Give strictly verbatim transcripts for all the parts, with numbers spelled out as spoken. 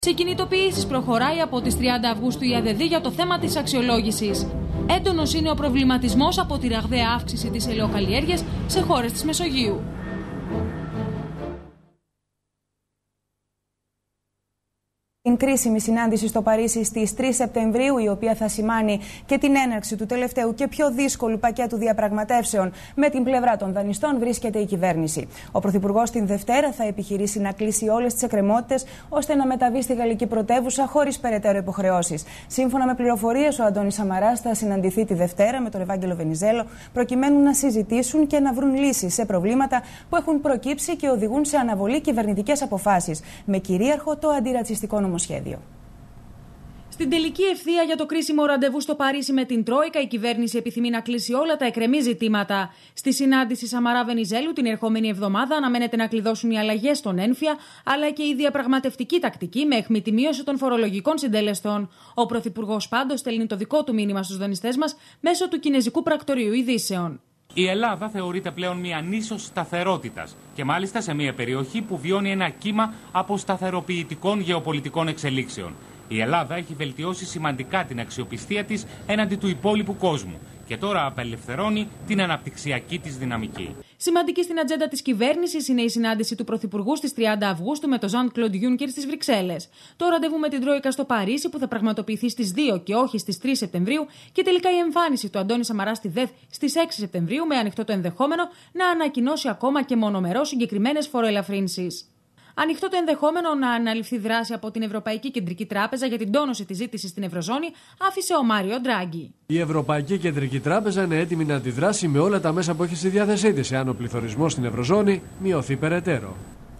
Σε κινητοποιήσεις προχωράει από τις τριάντα Αυγούστου η ΑΔΔ για το θέμα της αξιολόγησης. Έντονος είναι ο προβληματισμός από τη ραγδαία αύξηση της ελαιοκαλλιέργειας σε χώρες της Μεσογείου. Την κρίσιμη συνάντηση στο Παρίσι στις τρεις Σεπτεμβρίου, η οποία θα σημάνει και την έναρξη του τελευταίου και πιο δύσκολου πακέτου διαπραγματεύσεων με την πλευρά των δανειστών, βρίσκεται η κυβέρνηση. Ο Πρωθυπουργός την Δευτέρα θα επιχειρήσει να κλείσει όλες τις εκκρεμότητες ώστε να μεταβεί στη γαλλική πρωτεύουσα χωρίς περαιτέρω υποχρεώσεις. Σύμφωνα με πληροφορίες, ο Αντώνης Σαμαράς θα συναντηθεί τη Δευτέρα με τον Ευάγγελο Βενιζέλο προκειμένου να συζητήσουν και να βρουν λύσεις σε προβλήματα που έχουν προκύψει και οδηγούν σε αναβολή κυβερνητικές αποφάσεις, με κυρίαρχο το αντιρατσιστικό νομοσχέδιο. Σχέδιο. Στην τελική ευθεία για το κρίσιμο ραντεβού στο Παρίσι με την Τρόικα, η κυβέρνηση επιθυμεί να κλείσει όλα τα εκκρεμή ζητήματα. Στη συνάντηση Σαμαρά-Βενιζέλου την ερχόμενη εβδομάδα αναμένεται να κλειδώσουν οι αλλαγές στον ένφια, αλλά και η διαπραγματευτική τακτική με αιχμή τη μείωση των φορολογικών συντελεστών. Ο Πρωθυπουργός πάντως στέλνει το δικό του μήνυμα στους δανειστές μας μέσω του Κινεζικού Πρακτορείου Ειδήσεων. Η Ελλάδα θεωρείται πλέον μια νήσος σταθερότητας και μάλιστα σε μια περιοχή που βιώνει ένα κύμα αποσταθεροποιητικών γεωπολιτικών εξελίξεων. Η Ελλάδα έχει βελτιώσει σημαντικά την αξιοπιστία της έναντι του υπόλοιπου κόσμου και τώρα απελευθερώνει την αναπτυξιακή της δυναμική. Σημαντική στην ατζέντα της κυβέρνησης είναι η συνάντηση του Πρωθυπουργού στις τριάντα Αυγούστου με τον Ζαν-Κλοντ Γιούνκερ στις Βρυξέλλες. Το ραντεβού με την Τρόικα στο Παρίσι που θα πραγματοποιηθεί στις δύο και όχι στις τρεις Σεπτεμβρίου και τελικά η εμφάνιση του Αντώνη Σαμαρά στη ΔΕΘ στις έξι Σεπτεμβρίου με ανοιχτό το ενδεχόμενο να ανακοινώσει ακόμα και μονομερώς συγκεκριμένες φοροελαφρύνσεις. Ανοιχτό το ενδεχόμενο να αναλυφθεί δράση από την Ευρωπαϊκή Κεντρική Τράπεζα για την τόνωση της ζήτησης στην Ευρωζώνη άφησε ο Μάριο Ντράγκι. Η Ευρωπαϊκή Κεντρική Τράπεζα είναι έτοιμη να αντιδράσει με όλα τα μέσα που έχει στη διάθεσή της, εάν ο πληθωρισμός στην Ευρωζώνη μειωθεί περαιτέρω.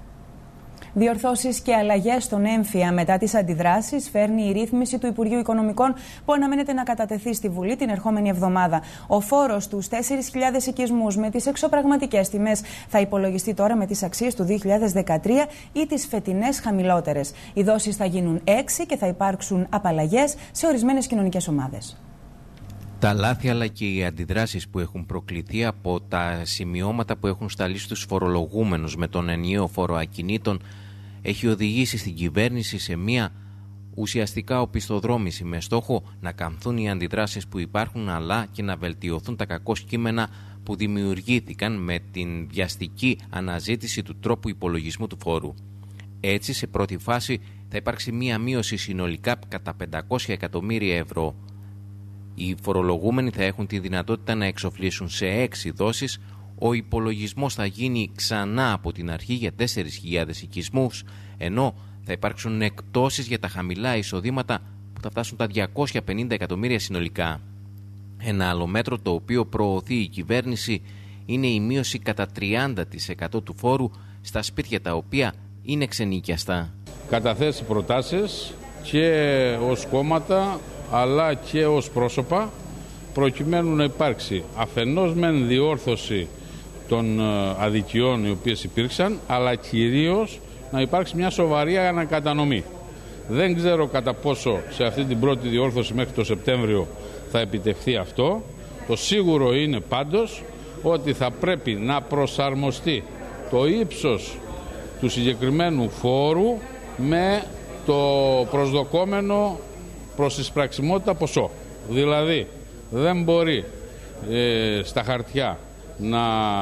Διορθώσεις και αλλαγές στον έμφυα μετά τις αντιδράσεις φέρνει η ρύθμιση του Υπουργείου Οικονομικών που αναμένεται να κατατεθεί στη Βουλή την ερχόμενη εβδομάδα. Ο φόρος στους τέσσερις χιλιάδες οικισμούς με τις εξωπραγματικές τιμές θα υπολογιστεί τώρα με τις αξίες του δύο χιλιάδες δεκατρία ή τις φετινές χαμηλότερες. Οι δόσεις θα γίνουν έξι και θα υπάρξουν απαλλαγές σε ορισμένες κοινωνικές ομάδες. Τα λάθη αλλά και οι αντιδράσεις που έχουν προκληθεί από τα σημειώματα που έχουν σταλεί στους φορολογούμενους με τον ενιαίο φόρο ακινήτων έχει οδηγήσει στην κυβέρνηση σε μια ουσιαστικά οπισθοδρόμηση με στόχο να καμφθούν οι αντιδράσεις που υπάρχουν αλλά και να βελτιωθούν τα κακό κείμενα που δημιουργήθηκαν με την βιαστική αναζήτηση του τρόπου υπολογισμού του φόρου. Έτσι, σε πρώτη φάση θα υπάρξει μια μείωση συνολικά κατά πεντακόσια εκατομμύρια ευρώ. Οι φορολογούμενοι θα έχουν τη δυνατότητα να εξοφλήσουν σε έξι δόσεις. Ο υπολογισμός θα γίνει ξανά από την αρχή για τέσσερις χιλιάδες οικισμούς, ενώ θα υπάρξουν εκπτώσεις για τα χαμηλά εισοδήματα που θα φτάσουν τα διακόσια πενήντα εκατομμύρια συνολικά. Ένα άλλο μέτρο το οποίο προωθεί η κυβέρνηση είναι η μείωση κατά τριάντα τοις εκατό του φόρου στα σπίτια τα οποία είναι ξενοικιαστά. Καταθέσει προτάσεις και ως κόμματα αλλά και ως πρόσωπα προκειμένου να υπάρξει αφενός μεν διόρθωση των αδικιών οι οποίες υπήρξαν, αλλά κυρίως να υπάρξει μια σοβαρή ανακατανομή. Δεν ξέρω κατά πόσο σε αυτή την πρώτη διόρθωση μέχρι το Σεπτέμβριο θα επιτευχθεί αυτό. Το σίγουρο είναι πάντως ότι θα πρέπει να προσαρμοστεί το ύψος του συγκεκριμένου φόρου με το προσδοκόμενο προς εισπραξιμότητα ποσό. Δηλαδή δεν μπορεί ε, στα χαρτιά να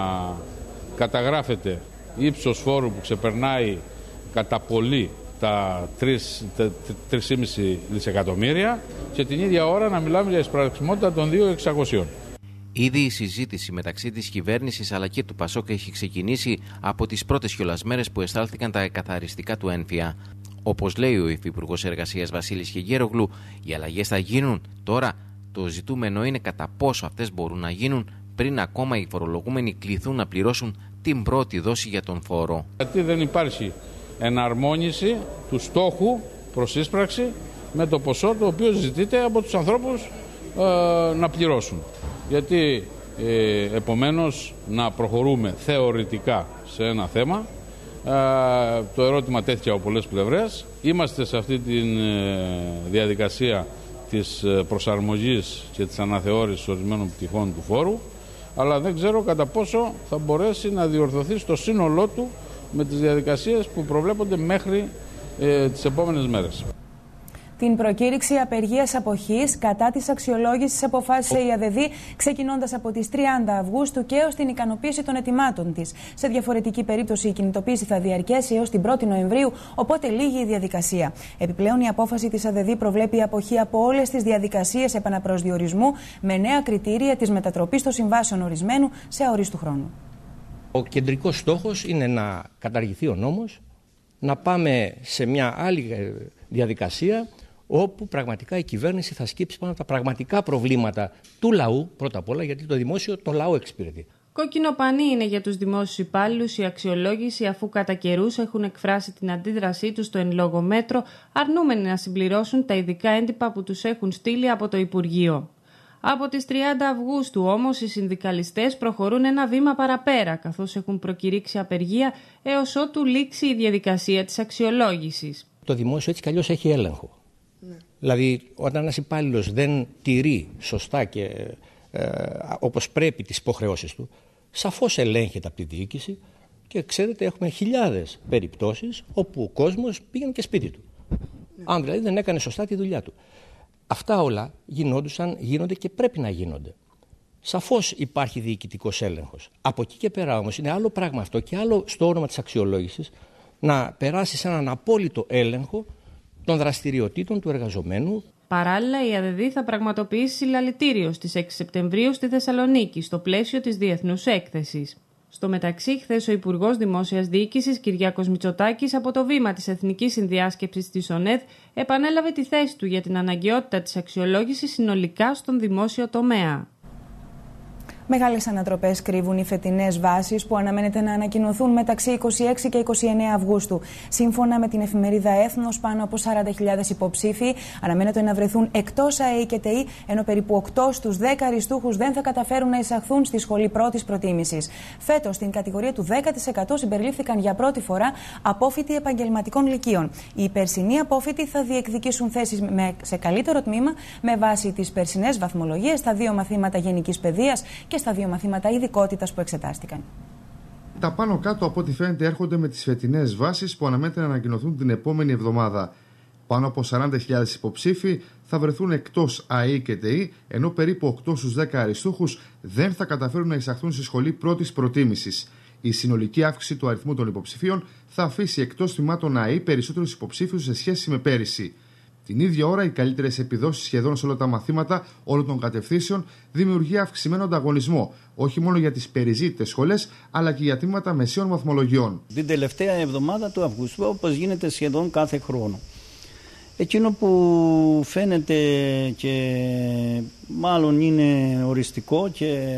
καταγράφεται ύψος φόρου που ξεπερνάει κατά πολύ τα τρία κόμμα πέντε δισεκατομμύρια και την ίδια ώρα να μιλάμε για εισπραξιμότητα των δύο χιλιάδες εξακόσια. Ήδη η συζήτηση μεταξύ της κυβέρνησης αλλά και του Πασόκ έχει ξεκινήσει από τις πρώτες κιολασμέρες που εστάλθηκαν τα εκαθαριστικά του ένφια. Όπως λέει ο Υφυπουργός Εργασίας Βασίλης Χεγέρογλου, οι αλλαγές θα γίνουν. Τώρα το ζητούμενο είναι κατά πόσο αυτές μπορούν να γίνουν πριν ακόμα οι φορολογούμενοι κληθούν να πληρώσουν την πρώτη δόση για τον φόρο. Γιατί δεν υπάρχει εναρμόνιση του στόχου προς ίσπραξη με το ποσό το οποίο ζητείται από τους ανθρώπους ε, να πληρώσουν. Γιατί ε, επομένως να προχωρούμε θεωρητικά σε ένα θέμα. Ε, το ερώτημα τέθηκε από πολλές πλευρές. Είμαστε σε αυτή τη ε, διαδικασία της προσαρμογής και της αναθεώρησης ορισμένων πτυχών του φόρου, αλλά δεν ξέρω κατά πόσο θα μπορέσει να διορθωθεί στο σύνολό του με τις διαδικασίες που προβλέπονται μέχρι ε, τις επόμενες μέρες. Την προκήρυξη απεργίας αποχής κατά της αξιολόγησης αποφάσισε η ΑΔΔ, ξεκινώντας από τις τριάντα Αυγούστου και έως την ικανοποίηση των αιτημάτων της. Σε διαφορετική περίπτωση, η κινητοποίηση θα διαρκέσει έως την πρώτη Νοεμβρίου, οπότε λύγει η διαδικασία. Επιπλέον, η απόφαση της ΑΔΔ προβλέπει αποχή από όλες τις διαδικασίες επαναπροσδιορισμού με νέα κριτήρια της μετατροπής των συμβάσεων ορισμένου σε αορίστου χρόνου. Ο κεντρικός στόχος είναι να καταργηθεί ο νόμος, να πάμε σε μια άλλη διαδικασία, όπου πραγματικά η κυβέρνηση θα σκύψει πάνω από τα πραγματικά προβλήματα του λαού, πρώτα απ' όλα, γιατί το δημόσιο το λαό εξυπηρετεί. Κόκκινο πανί είναι για τους δημόσιους υπάλληλους η αξιολόγηση, αφού κατά καιρούς έχουν εκφράσει την αντίδρασή τους στο εν λόγω μέτρο, αρνούμενοι να συμπληρώσουν τα ειδικά έντυπα που τους έχουν στείλει από το Υπουργείο. Από τις τριάντα Αυγούστου όμως οι συνδικαλιστές προχωρούν ένα βήμα παραπέρα, καθώς έχουν προκηρύξει απεργία έως ότου λήξει η διαδικασία της αξιολόγησης. Το δημόσιο έτσι κι αλλιώς έχει έλεγχο. Ναι. Δηλαδή, όταν ένας υπάλληλος δεν τηρεί σωστά και ε, όπως πρέπει τις υποχρεώσεις του, σαφώς ελέγχεται από τη διοίκηση και ξέρετε, έχουμε χιλιάδες περιπτώσεις όπου ο κόσμος πήγαινε και σπίτι του. Ναι. Αν δηλαδή δεν έκανε σωστά τη δουλειά του. Αυτά όλα γινόντουσαν, γίνονται και πρέπει να γίνονται. Σαφώς υπάρχει διοικητικός έλεγχος. Από εκεί και πέρα όμως είναι άλλο πράγμα αυτό και άλλο στο όνομα της αξιολόγησης να περάσει σε έναν απόλυτο έλεγχο των δραστηριοτήτων του εργαζομένου. Παράλληλα, η ΑΔΔ θα πραγματοποιήσει συλλαλητήριο στις έξι Σεπτεμβρίου στη Θεσσαλονίκη, στο πλαίσιο της Διεθνούς Έκθεσης. Στο μεταξύ, χθες ο Υπουργός Δημόσιας Διοίκησης Κυριάκος Μητσοτάκης, από το βήμα της Εθνικής Συνδιάσκεψης της ΟΝΕΔ, επανέλαβε τη θέση του για την αναγκαιότητα της αξιολόγησης συνολικά στον δημόσιο τομέα. Μεγάλες ανατροπές κρύβουν οι φετινές βάσεις που αναμένεται να ανακοινωθούν μεταξύ είκοσι έξι και είκοσι εννέα Αυγούστου. Σύμφωνα με την εφημερίδα Έθνος, πάνω από σαράντα χιλιάδες υποψήφοι αναμένεται να βρεθούν εκτός ΑΕΗ και ΤΕΗ, ενώ περίπου οκτώ στους δέκα αριστούχους δεν θα καταφέρουν να εισαχθούν στη σχολή πρώτης προτίμησης. Φέτος, στην κατηγορία του δέκα τοις εκατό συμπεριλήφθηκαν για πρώτη φορά απόφοιτοι επαγγελματικών λυκείων. Οι περσινοί απόφοιτοι θα διεκδικήσουν θέσεις σε καλύτερο τμήμα με βάση τις περσινές βαθμολογίες στα δύο μαθήματα γενικής παιδείας και στα δύο μαθήματα ειδικότητας που εξετάστηκαν. Τα πάνω κάτω από ό,τι φαίνεται έρχονται με τις φετινές βάσεις που αναμένεται να ανακοινωθούν την επόμενη εβδομάδα. Πάνω από σαράντα χιλιάδες υποψήφοι θα βρεθούν εκτός ΑΕΗ και ΤΕΗ, ενώ περίπου οκτώ στους δέκα αριστούχους δεν θα καταφέρουν να εισαχθούν στη σχολή πρώτης προτίμησης. Η συνολική αύξηση του αριθμού των υποψηφίων θα αφήσει εκτός τμήματων ΑΕΗ περισσότερους υποψήφιους σε σχέση με πέρυσι. Την ίδια ώρα, οι καλύτερες επιδόσεις σχεδόν σε όλα τα μαθήματα όλων των κατευθύνσεων δημιουργεί αυξημένο ανταγωνισμό, όχι μόνο για τις περιζήτητες σχολές, αλλά και για τμήματα μεσαίων βαθμολογιών. Την τελευταία εβδομάδα του Αυγούστου, όπως γίνεται σχεδόν κάθε χρόνο. Εκείνο που φαίνεται και μάλλον είναι οριστικό και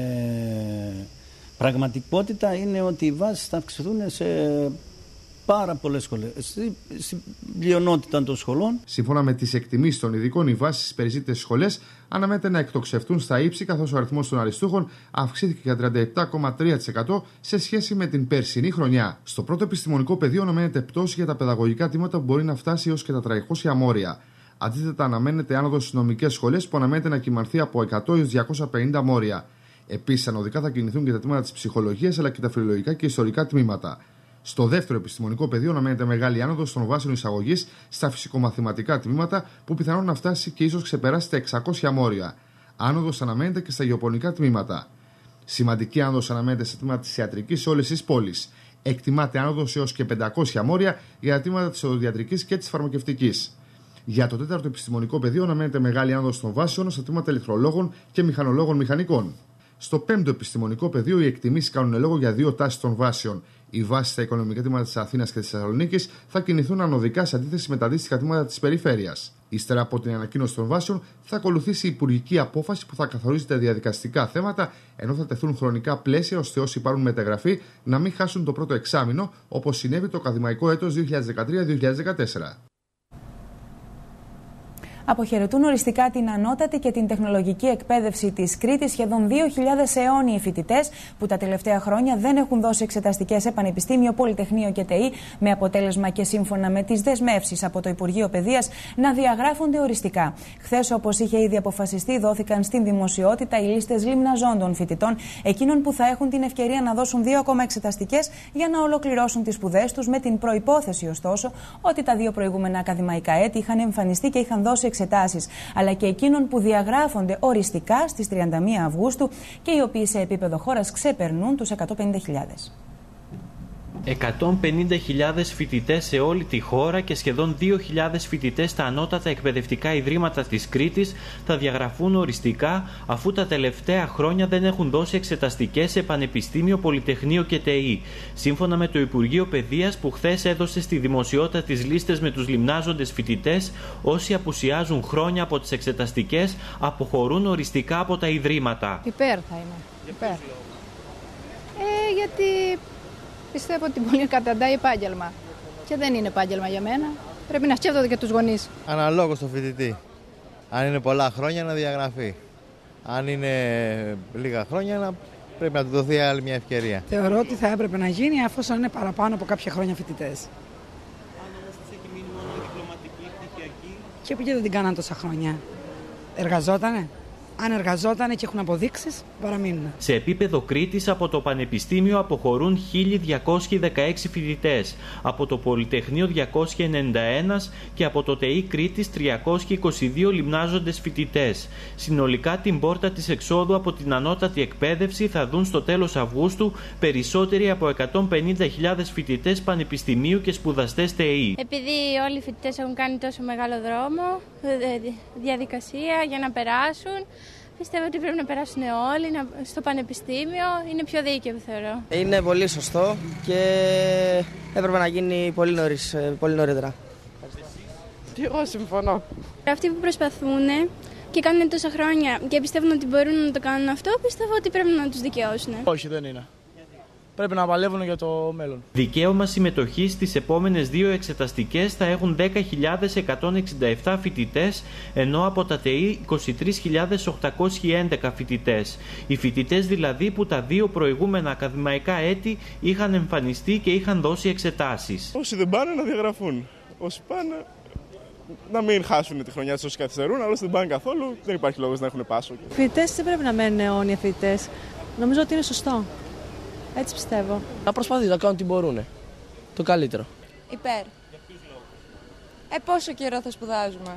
πραγματικότητα είναι ότι οι βάσεις θα αυξηθούν σε πάρα πολλές σχολές, στην πλειονότητα των σχολών. Σύμφωνα με τις εκτιμήσεις των ειδικών, οι βάσεις στις περιζήτητες σχολές αναμένεται να εκτοξευτούν στα ύψη, καθώς ο αριθμός των αριστούχων αυξήθηκε για τριάντα επτά κόμμα τρία τοις εκατό σε σχέση με την περσινή χρονιά. Στο πρώτο επιστημονικό πεδίο αναμένεται πτώση για τα παιδαγωγικά τμήματα που μπορεί να φτάσει έως και τα τριακόσια μόρια. Αντίθετα, αναμένεται άνοδος στις νομικές σχολές που αναμένεται να κυμανθεί από εκατό έως διακόσια πενήντα μόρια. Επίσης, ανωδικά θα κινηθούν και τα τμήματα της ψυχολογίας αλλά και τα φιλολογικά και ιστορικά τμήματα. Στο δεύτερο επιστημονικό πεδίο αναμένεται μεγάλη άνοδος των βάσεων εισαγωγής στα φυσικομαθηματικά τμήματα που πιθανόν να φτάσει και ίσως ξεπεράσει τα εξακόσια μόρια. Άνοδος αναμένεται και στα γεωπονικά τμήματα. Σημαντική άνοδος αναμένεται στα τμήματα της ιατρικής σε όλες τις πόλεις. Εκτιμάται άνοδος έως και πεντακόσια μόρια για τα τμήματα της οδοντιατρικής και της φαρμακευτικής. Για το τέταρτο επιστημονικό πεδίο αναμένεται μεγάλη άνοδος των βάσεων στα τμήματα ηλεκτρολόγων και μηχανολόγων μηχανικών. Στο πέμπτο επιστημονικό πεδίο, οι εκτιμήσεις κάνουν λόγο για δύο τάσεις των βάσεων. Οι βάσεις στα οικονομικά τμήματα της Αθήνας και της Θεσσαλονίκης θα κινηθούν ανωδικά σε αντίθεση με τα αντίστοιχα τμήματα της περιφέρειας. Ύστερα από την ανακοίνωση των βάσεων, θα ακολουθήσει η υπουργική απόφαση που θα καθορίζει τα διαδικαστικά θέματα, ενώ θα τεθούν χρονικά πλαίσια ώστε όσοι πάρουν μεταγραφή να μην χάσουν το πρώτο εξάμηνο, όπως συνέβη το ακαδημαϊκό έτος δύο χιλιάδες δεκατρία δύο χιλιάδες δεκατέσσερα. Αποχαιρετούν οριστικά την ανώτατη και την τεχνολογική εκπαίδευση της Κρήτης σχεδόν δύο χιλιάδες αιώνιοι φοιτητές που τα τελευταία χρόνια δεν έχουν δώσει εξεταστικές σε πανεπιστήμιο, πολυτεχνείο και ΤΕΗ, με αποτέλεσμα και σύμφωνα με τις δεσμεύσεις από το Υπουργείο Παιδείας να διαγράφονται οριστικά. Χθες, όπως είχε ήδη αποφασιστεί, δόθηκαν στην δημοσιότητα οι λίστες λιμναζόντων φοιτητών, εκείνων που θα έχουν την ευκαιρία να δώσουν δύο ακόμα εξεταστικές για να ολοκληρώσουν τις σπουδές τους, με την προϋπόθεση ωστόσο ότι τα δύο προηγούμενα ακαδημαϊκά έτη είχαν εμφανιστεί και είχαν δώσει εξετάσεις, αλλά και εκείνων που διαγράφονται οριστικά στις τριάντα μία Αυγούστου και οι οποίοι σε επίπεδο χώρας ξεπερνούν τους εκατόν πενήντα χιλιάδες. εκατόν πενήντα χιλιάδες φοιτητές σε όλη τη χώρα και σχεδόν δύο χιλιάδες φοιτητές στα ανώτατα εκπαιδευτικά ιδρύματα της Κρήτης θα διαγραφούν οριστικά, αφού τα τελευταία χρόνια δεν έχουν δώσει εξεταστικές σε πανεπιστήμιο, πολυτεχνείο και ΤΕΗ. Σύμφωνα με το Υπουργείο Παιδείας, που χθες έδωσε στη δημοσιότητα τις λίστες με τους λιμνάζοντες φοιτητές, όσοι απουσιάζουν χρόνια από τις εξεταστικές αποχωρούν οριστικά από τα ιδρύματα. Υπέρ θα είμαι. Υπέρ. Ε, γιατί πιστεύω ότι πολύ καταντάει επάγγελμα. Και δεν είναι επάγγελμα για μένα. Πρέπει να σκέφτονται και τους γονείς. Αναλόγως στο φοιτητή. Αν είναι πολλά χρόνια, να διαγραφεί. Αν είναι λίγα χρόνια, να πρέπει να του δοθεί άλλη μια ευκαιρία. Θεωρώ ότι θα έπρεπε να γίνει, αφού είναι παραπάνω από κάποια χρόνια φοιτητές. Αν όμως τους έχει μείνει μόνο η διπλωματική, πτυχιακή. Και επειδή δεν την κάναν τόσα χρόνια. Εργαζότανε. Αν εργαζότανε και έχουν αποδείξεις, παραμείνουν. Σε επίπεδο Κρήτης, από το Πανεπιστήμιο αποχωρούν χίλια διακόσιοι δεκαέξι φοιτητές, από το Πολυτεχνείο διακόσιοι ενενήντα ένα και από το ΤΕΗ Κρήτης τριακόσιοι είκοσι δύο λιμνάζοντες φοιτητές. Συνολικά την πόρτα της εξόδου από την ανώτατη εκπαίδευση θα δουν στο τέλος Αυγούστου περισσότεροι από εκατόν πενήντα χιλιάδες φοιτητές πανεπιστημίου και σπουδαστές ΤΕΗ. Επειδή όλοι οι φοιτητές έχουν κάνει τόσο μεγάλο δρόμο, διαδικασία για να περάσουν, πιστεύω ότι πρέπει να περάσουν όλοι στο πανεπιστήμιο. Είναι πιο δίκαιο, θεωρώ. Είναι πολύ σωστό και έπρεπε να γίνει πολύ, νωρίς, πολύ νωρίτερα. Και εγώ συμφωνώ. Αυτοί που προσπαθούν και κάνουν τόσα χρόνια και πιστεύουν ότι μπορούν να το κάνουν αυτό, πιστεύω ότι πρέπει να τους δικαιώσουν. Όχι, δεν είναι. Πρέπει να παλεύουν για το μέλλον. Δικαίωμα συμμετοχής στις επόμενες δύο εξεταστικές θα έχουν δέκα χιλιάδες εκατόν εξήντα επτά φοιτητές, ενώ από τα ΤΕΗ είκοσι τρεις χιλιάδες οκτακόσιοι έντεκα φοιτητές. Οι φοιτητές δηλαδή που τα δύο προηγούμενα ακαδημαϊκά έτη είχαν εμφανιστεί και είχαν δώσει εξετάσεις. Όσοι δεν πάνε να διαγραφούν. Όσοι πάνε να μην χάσουν τη χρονιά τους όσοι καθυστερούν, αλλά όσοι δεν πάνε καθόλου δεν υπάρχει λόγος να έχουν πάσο. Οι φοιτητές δεν πρέπει να μένουν αιώνια φοιτητές. Νομίζω ότι είναι σωστό. Έτσι πιστεύω. Να προσπαθήσουν να κάνουν τι μπορούν. Το καλύτερο. Υπέρ. Για ποιους λόγους? Ε, πόσο καιρό θα σπουδάζουμε?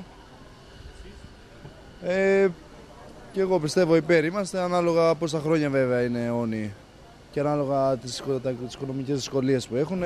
Ε, και εγώ πιστεύω υπέρ. Είμαστε ανάλογα πόσα χρόνια βέβαια είναι αιώνιοι και ανάλογα τις, τις οικονομικές δυσκολίες που έχουν.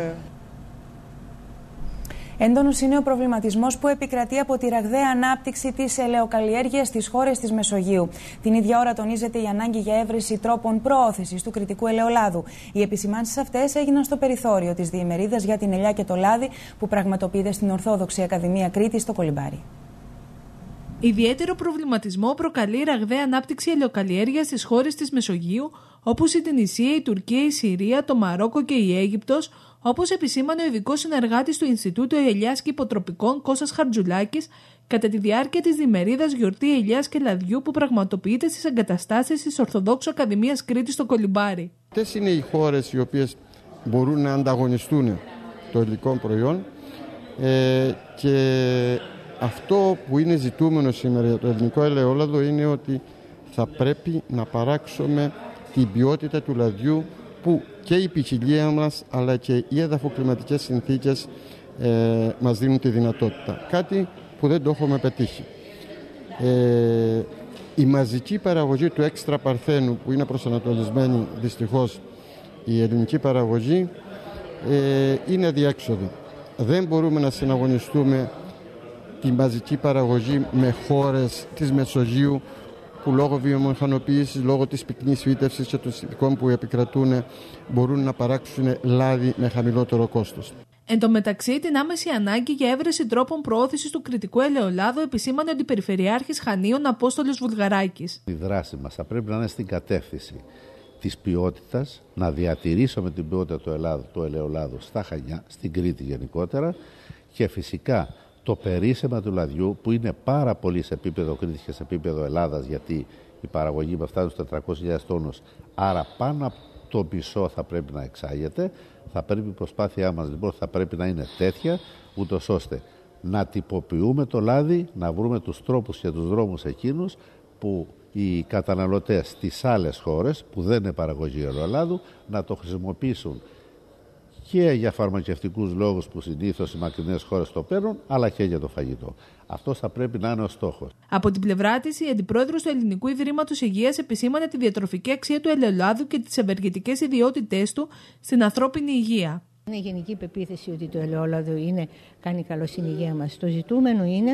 Έντονος είναι ο προβληματισμός που επικρατεί από τη ραγδαία ανάπτυξη της ελαιοκαλλιέργειας στις χώρες της Μεσογείου. Την ίδια ώρα τονίζεται η ανάγκη για έβρεση τρόπων προώθησης του κρητικού ελαιολάδου. Οι επισημάνσεις αυτές έγιναν στο περιθώριο της διημερίδας για την ελιά και το λάδι που πραγματοποιείται στην Ορθόδοξη Ακαδημία Κρήτης στο Κολυμπάρι. Ιδιαίτερο προβληματισμό προκαλεί η ραγδαία ανάπτυξη ελαιοκαλλιέργειας στις χώρες της Μεσογείου, όπως η Τινησία, η Τουρκία, η Συρία, το Μαρόκο και η Αίγυπτος, όπως επισήμανε ο ειδικός συνεργάτης του Ινστιτούτου Ελιάς και Υποτροπικών Κώστας Χαρτζουλάκης κατά τη διάρκεια της διμερίδας Γιορτή Ελιάς και Λαδιού που πραγματοποιείται στις εγκαταστάσεις της Ορθοδόξου Ακαδημίας Κρήτης στο Κολυμπάρι. Αυτές είναι οι χώρες οι οποίες μπορούν να ανταγωνιστούν το ελληνικό προϊόν ε, και αυτό που είναι ζητούμενο σήμερα για το ελληνικό ελαιόλαδο είναι ότι θα πρέπει να παράξουμε την ποιότητα του λαδιού που και η ποικιλία μας αλλά και οι εδαφοκλιματικές συνθήκες ε, μας δίνουν τη δυνατότητα. Κάτι που δεν το έχουμε πετύχει. Ε, η μαζική παραγωγή του έξτρα παρθένου που είναι προσανατολισμένη δυστυχώς η ελληνική παραγωγή ε, είναι αδιέξοδο. Δεν μπορούμε να συναγωνιστούμε τη μαζική παραγωγή με χώρες της Μεσογείου που λόγω βιομηχανοποίησης, λόγω της πυκνής φύτευσης και των συνθηκών που επικρατούν μπορούν να παράξουν λάδι με χαμηλότερο κόστος. Εν τω μεταξύ, την άμεση ανάγκη για έβρεση τρόπων προώθησης του κρητικού ελαιολάδου επισήμανε ο Αντιπεριφερειάρχης Χανίων Απόστολος Βουλγαράκης. Η δράση μας θα πρέπει να είναι στην κατεύθυνση της ποιότητας, να διατηρήσουμε την ποιότητα του, Ελλάδου, του ελαιολάδου στα Χανιά, στην Κρήτη γενικότερα και φυσικά το περίσσεμα του λαδιού, που είναι πάρα πολύ σε επίπεδο Κρήτης και σε επίπεδο Ελλάδας, γιατί η παραγωγή μας φτάνει στους τετρακόσιες χιλιάδες τόνους, άρα πάνω από το μισό θα πρέπει να εξάγεται. Θα πρέπει η προσπάθειά μας λοιπόν θα πρέπει να είναι τέτοια, ούτως ώστε να τυποποιούμε το λάδι, να βρούμε τους τρόπους και τους δρόμους εκείνους που οι καταναλωτές στις άλλες χώρες που δεν είναι παραγωγή ελαιολάδου να το χρησιμοποιήσουν και για φαρμακευτικούς λόγους που συνήθως οι μακρινές χώρες το παίρνουν, αλλά και για το φαγητό. Αυτό θα πρέπει να είναι ο στόχος. Από την πλευρά της, η αντιπρόεδρος του Ελληνικού Ιδρύματος Υγείας επισήμανε τη διατροφική αξία του ελαιολάδου και τις ευεργετικές ιδιότητές του στην ανθρώπινη υγεία. Είναι γενική πεποίθηση ότι το ελαιόλαδο είναι, κάνει καλό στην υγεία μας. Το ζητούμενο είναι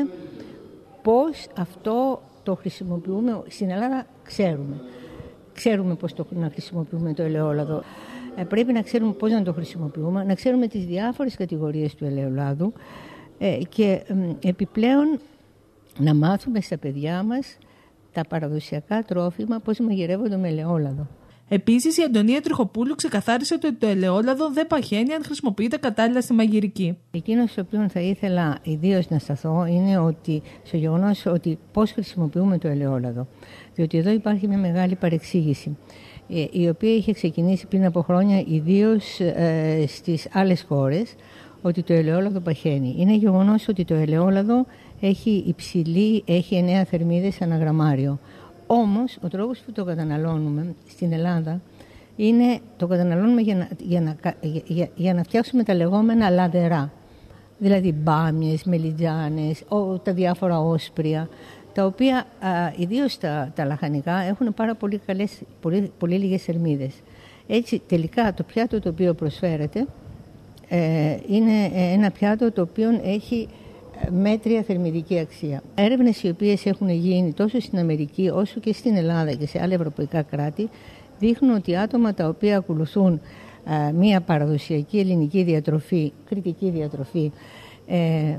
πώς αυτό το χρησιμοποιούμε. Στην Ελλάδα ξέρουμε. Ξέρουμε πώς το, να χρησιμοποιούμε το ελαιόλαδο. Ε, πρέπει να ξέρουμε πώς να το χρησιμοποιούμε, να ξέρουμε τις διάφορες κατηγορίες του ελαιολάδου ε, και ε, επιπλέον να μάθουμε στα παιδιά μας τα παραδοσιακά τρόφιμα πώς μαγειρεύονται με ελαιόλαδο. Επίσης, η Αντωνία Τριχοπούλου ξεκαθάρισε ότι το ελαιόλαδο δεν παχαίνει αν χρησιμοποιείται κατάλληλα στη μαγειρική. Εκείνο στο οποίο θα ήθελα ιδίως να σταθώ είναι ότι στο γεγονός ότι πώς χρησιμοποιούμε το ελαιόλαδο. Διότι εδώ υπάρχει μια μεγάλη παρεξήγηση, η οποία είχε ξεκινήσει πριν από χρόνια ιδίως ε, στις άλλες χώρες, ότι το ελαιόλαδο παχαίνει. Είναι γεγονός ότι το ελαιόλαδο έχει υψηλή, έχει εννέα θερμίδες ανά γραμμάριο. Όμως, ο τρόπος που το καταναλώνουμε στην Ελλάδα είναι το καταναλώνουμε για να, για να, για, για να φτιάξουμε τα λεγόμενα λαδερά. Δηλαδή μπάμιες, μελιτζάνες, ο, τα διάφορα όσπρια, τα οποία ιδίως τα, τα λαχανικά έχουν πάρα πολύ, καλές, πολύ, πολύ λίγες θερμίδες. Έτσι, τελικά το πιάτο το οποίο προσφέρεται ε, είναι ένα πιάτο το οποίο έχει μέτρια θερμιδική αξία. Έρευνες οι οποίες έχουν γίνει τόσο στην Αμερική όσο και στην Ελλάδα και σε άλλα ευρωπαϊκά κράτη δείχνουν ότι άτομα τα οποία ακολουθούν ε, μία παραδοσιακή ελληνική διατροφή, κρητική διατροφή, ε,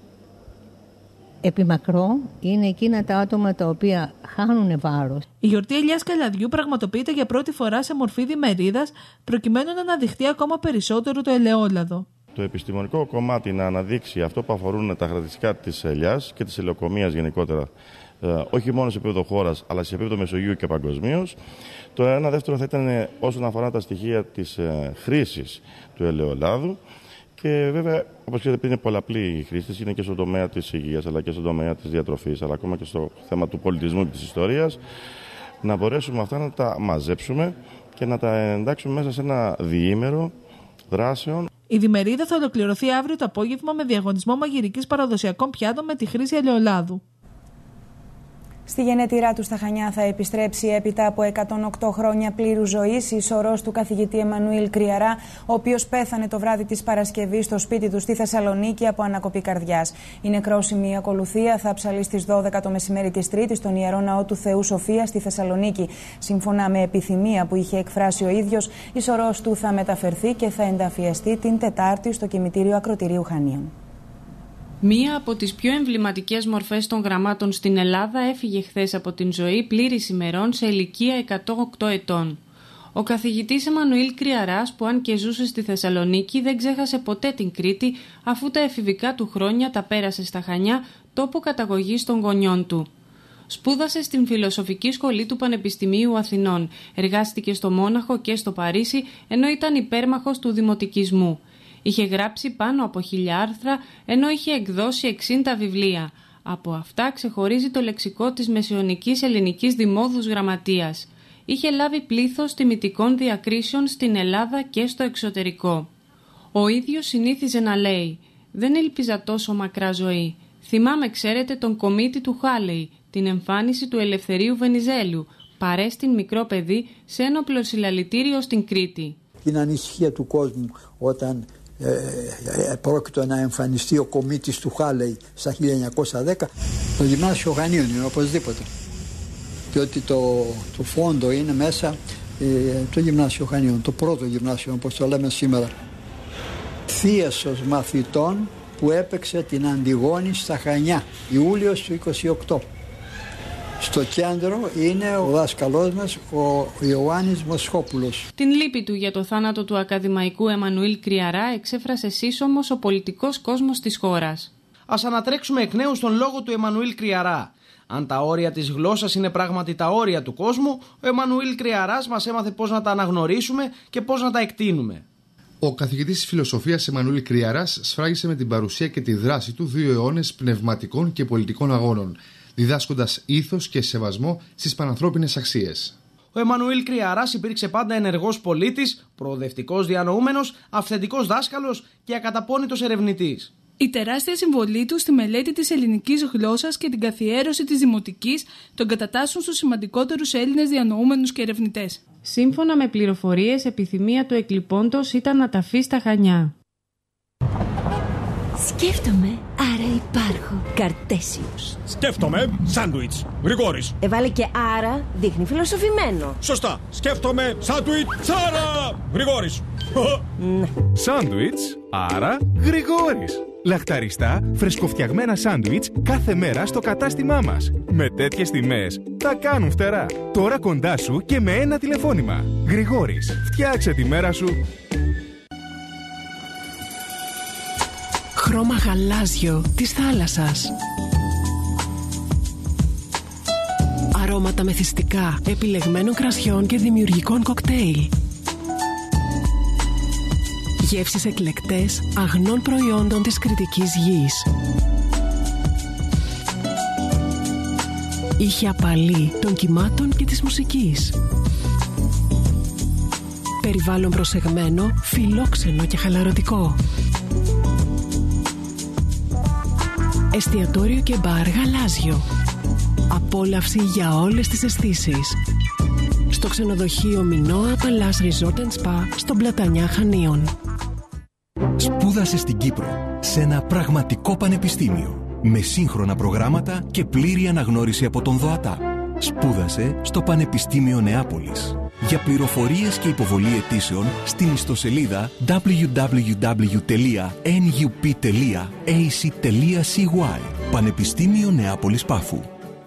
επιμακρό είναι εκείνα τα άτομα τα οποία χάνουν βάρος. Η γιορτή ελιάς καλαδιού πραγματοποιείται για πρώτη φορά σε μορφή διμερίδας προκειμένου να αναδειχθεί ακόμα περισσότερο το ελαιόλαδο. Το επιστημονικό κομμάτι να αναδείξει αυτό που αφορούν τα χαρακτηριστικά της ελιάς και της ελαιοκομείας γενικότερα, όχι μόνο σε επίπεδο χώρας αλλά σε επίπεδο Μεσογείου και παγκοσμίως. Το ένα δεύτερο θα ήταν όσον αφορά τα στοιχεία της χρήσης του ελαιολάδου. Και βέβαια, όπως ξέρετε, είναι πολλαπλή η χρήση της, είναι και στον τομέα της υγείας, αλλά και στον τομέα της διατροφής, αλλά ακόμα και στο θέμα του πολιτισμού και της ιστορίας. Να μπορέσουμε αυτά να τα μαζέψουμε και να τα εντάξουμε μέσα σε ένα διήμερο δράσεων. Η διμερίδα θα ολοκληρωθεί αύριο το απόγευμα με διαγωνισμό μαγειρικής παραδοσιακών πιάτων με τη χρήση ελαιολάδου. Στη γενέτειρά του στα Χανιά θα επιστρέψει έπειτα από εκατόν οκτώ χρόνια πλήρους ζωής η σωρός του καθηγητή Εμμανουήλ Κριαρά, ο οποίος πέθανε το βράδυ της Παρασκευής στο σπίτι του στη Θεσσαλονίκη από ανακοπή καρδιάς. Η νεκρόσιμη ακολουθία θα ψαλεί στις δώδεκα το μεσημέρι της Τρίτης στον Ιερό Ναό του Θεού Σοφία στη Θεσσαλονίκη. Σύμφωνα με επιθυμία που είχε εκφράσει ο ίδιος, η σωρός του θα μεταφερθεί και θα ενταφιαστεί την Τετάρτη στο κημητήριο Ακροτηρίου Χανίων. Μία από τις πιο εμβληματικές μορφές των γραμμάτων στην Ελλάδα έφυγε χθες από την ζωή πλήρης ημερών σε ηλικία εκατόν οκτώ ετών. Ο καθηγητής Εμμανουήλ Κριαράς, που αν και ζούσε στη Θεσσαλονίκη, δεν ξέχασε ποτέ την Κρήτη, αφού τα εφηβικά του χρόνια τα πέρασε στα Χανιά, τόπο καταγωγής των γονιών του. Σπούδασε στην Φιλοσοφική Σχολή του Πανεπιστημίου Αθηνών, εργάστηκε στο Μόναχο και στο Παρίσι, ενώ ήταν υπέρμαχος του δημοτικισμού. Είχε γράψει πάνω από χίλια άρθρα, ενώ είχε εκδώσει εξήντα βιβλία. Από αυτά ξεχωρίζει το λεξικό της μεσαιωνικής ελληνικής δημόδους γραμματείας. Είχε λάβει πλήθος τιμητικών διακρίσεων στην Ελλάδα και στο εξωτερικό. Ο ίδιος συνήθιζε να λέει «Δεν ελπίζα τόσο μακρά ζωή. Θυμάμαι, ξέρετε, τον κομίτη του Χάλεϊ, την εμφάνιση του Ελευθερίου Βενιζέλου, παρέστην μικρό παιδί σε ένοπλο συλλαλητήριο στην Κρήτη». Είναι ανησυχία του κόσμου όταν Ε, πρόκειτο να εμφανιστεί ο κομίτης του Χάλεϊ στα χίλια εννιακόσια δέκα. Το γυμνάσιο Χανίων είναι οπωσδήποτε, διότι το, το φόντο είναι μέσα ε, το γυμνάσιο Χανίων, το πρώτο γυμνάσιο όπως το λέμε σήμερα. Θίασος μαθητών που έπαιξε την Αντιγόνη στα Χανιά, Ιούλιος του είκοσι οκτώ. Στο κέντρο είναι ο δάσκαλός μας, ο Ιωάννης Μοσχόπουλος. Την λύπη του για το θάνατο του ακαδημαϊκού Εμμανουήλ Κριαρά εξέφρασε σύσσωμος ο πολιτικός κόσμος της χώρας. ας ανατρέξουμε εκ νέου στον λόγο του Εμμανουήλ Κρυαρά. Αν τα όρια της γλώσσας είναι πράγματι τα όρια του κόσμου, ο Εμμανουήλ Κρυαράς μας έμαθε πώς να τα αναγνωρίσουμε και πώς να τα εκτείνουμε. Ο καθηγητής της φιλοσοφίας Εμμανουήλ Κρυαράς σφράγισε με την παρουσία και τη δράση του δύο αιώνες πνευματικών και πολιτικών αγώνων, διδάσκοντας ήθος και σεβασμό στις πανανθρώπινες αξίες. Ο Εμμανουήλ Κρυαράς υπήρξε πάντα ενεργός πολίτης, προοδευτικός διανοούμενος, αυθεντικός δάσκαλος και ακαταπώνητος ερευνητής. Η τεράστια συμβολή του στη μελέτη της ελληνικής γλώσσας και την καθιέρωση της δημοτικής τον κατατάσσουν στους σημαντικότερους Έλληνες διανοούμενους και ερευνητές. Σύμφωνα με πληροφορίες, επιθυμία του εκλειπώντος ήταν να ταφεί στα Χανιά. Σκέφτομαι, άρα υπάρχω. Καρτέσιος. Σκέφτομαι, σάντουιτς. Γρηγόρης. Έβαλε και άρα δείχνει φιλοσοφημένο. Σωστά. Σκέφτομαι, σάντουιτς, άρα Γρηγόρης. Ναι. Σάντουιτς, άρα Γρηγόρης. Λαχταριστά, φρεσκοφτιαγμένα σάντουιτς κάθε μέρα στο κατάστημά μας. Με τέτοιες τιμές τα κάνουν φτερά. Τώρα κοντά σου και με ένα τηλεφώνημα. Γρηγόρης, φτιάξε τη μέρα σου. Χρώμα γαλάζιο της θάλασσας. Αρώματα μεθυστικά επιλεγμένων κρασιών και δημιουργικών κοκτέιλ. Γεύσεις εκλεκτές αγνών προϊόντων της Κρητικής γης. Ήχη απαλή των κυμάτων και της μουσικής. Περιβάλλον προσεγμένο, φιλόξενο και χαλαρωτικό. Εστιατόριο και μπαρ γαλάζιο. Απόλαυση για όλες τις αισθήσεις. Στο ξενοδοχείο Μινώα Palace Resort and Spa στον Πλατανιά Χανίων. Σπούδασε στην Κύπρο, σε ένα πραγματικό πανεπιστήμιο, με σύγχρονα προγράμματα και πλήρη αναγνώριση από τον ΔΟΑΤΑ. Σπούδασε στο Πανεπιστήμιο Νεάπολης. Για πληροφορίες και υποβολή αιτήσεων στην ιστοσελίδα double-u double-u double-u τελεία εν γιου πι τελεία έι σι τελεία σι γουάι. Πανεπιστήμιο Νεάπολης Πάφου.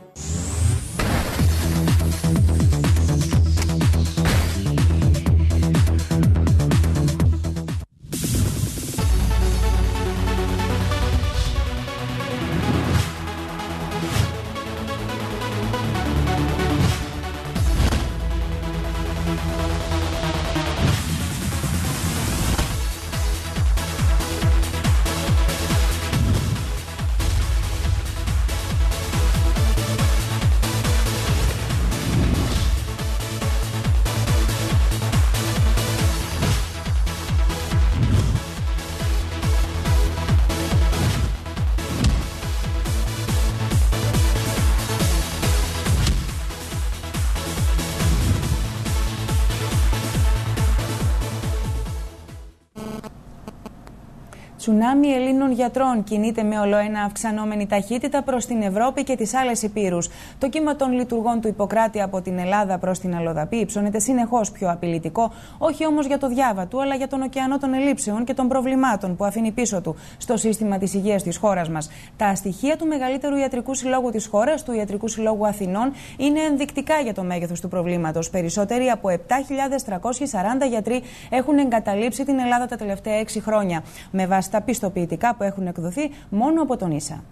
Τσουνάμι Ελλήνων γιατρών κινείται με ολοένα αυξανόμενη ταχύτητα προς την Ευρώπη και τις άλλες υπήρους. Το κύμα των λειτουργών του Ιπποκράτη από την Ελλάδα προς την Αλλοδαπή υψώνεται συνεχώς πιο απειλητικό, όχι όμως για το διάβα του, αλλά για τον ωκεανό των ελλείψεων και των προβλημάτων που αφήνει πίσω του στο σύστημα της υγείας της χώρας μας. Τα στοιχεία του μεγαλύτερου ιατρικού συλλόγου της χώρας, του Ιατρικού Συλλόγου Αθηνών, είναι ενδεικτικά για το μέγεθος του προβλήματος. Περισσότεροι από επτά χιλιάδες τριακόσιοι σαράντα γιατροί έχουν εγκαταλείψει την Ελλάδα τα τελευταία έξι χρόνια. Με βάση τα πιστοποιητικά που έχουν εκδοθεί μόνο από τον ίσα.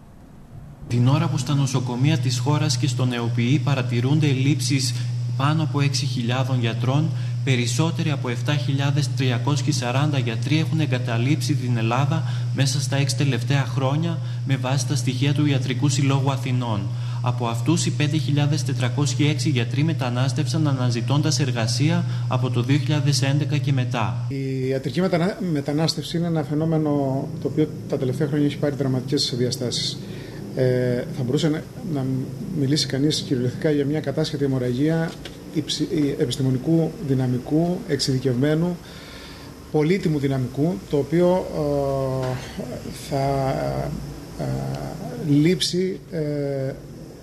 Την ώρα που στα νοσοκομεία της χώρας και στον ΕΟΠΗ παρατηρούνται ελλείψεις πάνω από έξι χιλιάδες γιατρών, περισσότεροι από επτά χιλιάδες τριακόσιοι σαράντα γιατροί έχουν εγκαταλείψει την Ελλάδα μέσα στα έξι τελευταία χρόνια με βάση τα στοιχεία του Ιατρικού Συλλόγου Αθηνών. Από αυτούς οι πέντε χιλιάδες τετρακόσιοι έξι γιατροί μετανάστευσαν αναζητώντας εργασία από το δύο χιλιάδες έντεκα και μετά. Η ιατρική μετανα... μετανάστευση είναι ένα φαινόμενο το οποίο τα τελευταία χρόνια έχει πάρει δραματικές διαστάσεις. Ε, θα μπορούσε να, να μιλήσει κανείς κυριολεκτικά για μια κατάσχετη αιμορραγία υψη... επιστημονικού δυναμικού, εξειδικευμένου, πολύτιμου δυναμικού, το οποίο ε, θα ε, ε, λείψει ε,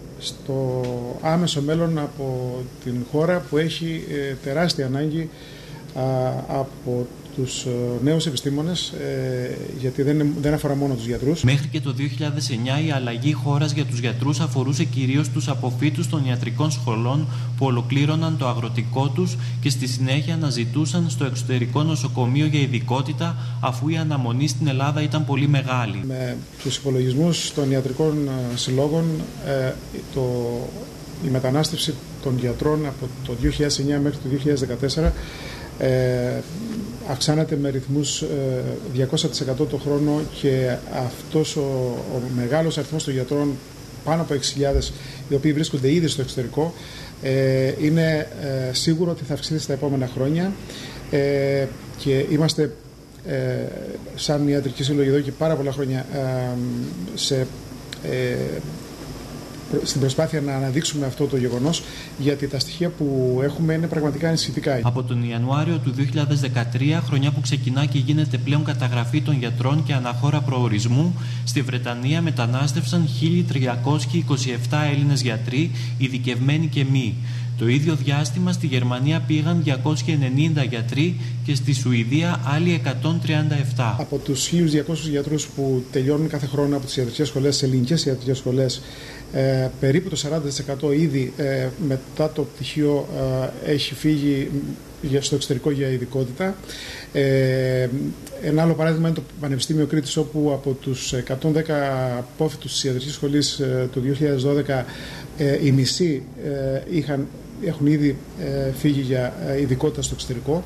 στο άμεσο μέλλον από την χώρα που έχει ε, τεράστια ανάγκη α, από τους νέους επιστήμονες, γιατί δεν, δεν αφορά μόνο τους γιατρούς. Μέχρι και το δύο χιλιάδες εννιά η αλλαγή χώρας για τους γιατρούς αφορούσε κυρίως τους αποφύτους των ιατρικών σχολών που ολοκλήρωναν το αγροτικό τους και στη συνέχεια αναζητούσαν στο εξωτερικό νοσοκομείο για ειδικότητα, αφού η αναμονή στην Ελλάδα ήταν πολύ μεγάλη. Με τους υπολογισμούς των ιατρικών συλλόγων, το, η μετανάστευση των γιατρών από το δύο χιλιάδες εννιά μέχρι το δύο χιλιάδες δεκατέσσερα ε, αυξάνεται με ρυθμούς ε, διακόσια τοις εκατό το χρόνο, και αυτός ο, ο μεγάλος αριθμός των γιατρών, πάνω από έξι χιλιάδες, οι οποίοι βρίσκονται ήδη στο εξωτερικό, ε, είναι ε, σίγουρο ότι θα αυξηθεί στα επόμενα χρόνια, ε, και είμαστε ε, σαν ιατρική σύλλογη εδώ και πάρα πολλά χρόνια ε, σε ε, στην προσπάθεια να αναδείξουμε αυτό το γεγονός, γιατί τα στοιχεία που έχουμε είναι πραγματικά ανησυχητικά. Από τον Ιανουάριο του δύο χιλιάδες δεκατρία, χρονιά που ξεκινά και γίνεται πλέον καταγραφή των γιατρών και αναχώρα προορισμού, στη Βρετανία μετανάστευσαν χίλια τριακόσιοι είκοσι επτά Έλληνες γιατροί, ειδικευμένοι και μη. Το ίδιο διάστημα στη Γερμανία πήγαν διακόσιοι ενενήντα γιατροί και στη Σουηδία άλλοι εκατόν τριάντα επτά. Από τους χίλιους διακόσιους γιατρούς που τελειώνουν κάθε χρόνο από τις ιατρικές σχολές, τις ελληνικές ιατρικές σχολές, ε, περίπου το σαράντα τοις εκατό ήδη ε, μετά το πτυχίο ε, έχει φύγει στο εξωτερικό για ειδικότητα. Ε, ένα άλλο παράδειγμα είναι το Πανεπιστήμιο Κρήτης, όπου από τους εκατόν δέκα απόφοιτους της ιατρικής σχολής ε, του δύο χιλιάδες δώδεκα, ε, οι μισοί ε, είχαν, έχουν ήδη ε, φύγει για ε, ειδικότητα στο εξωτερικό.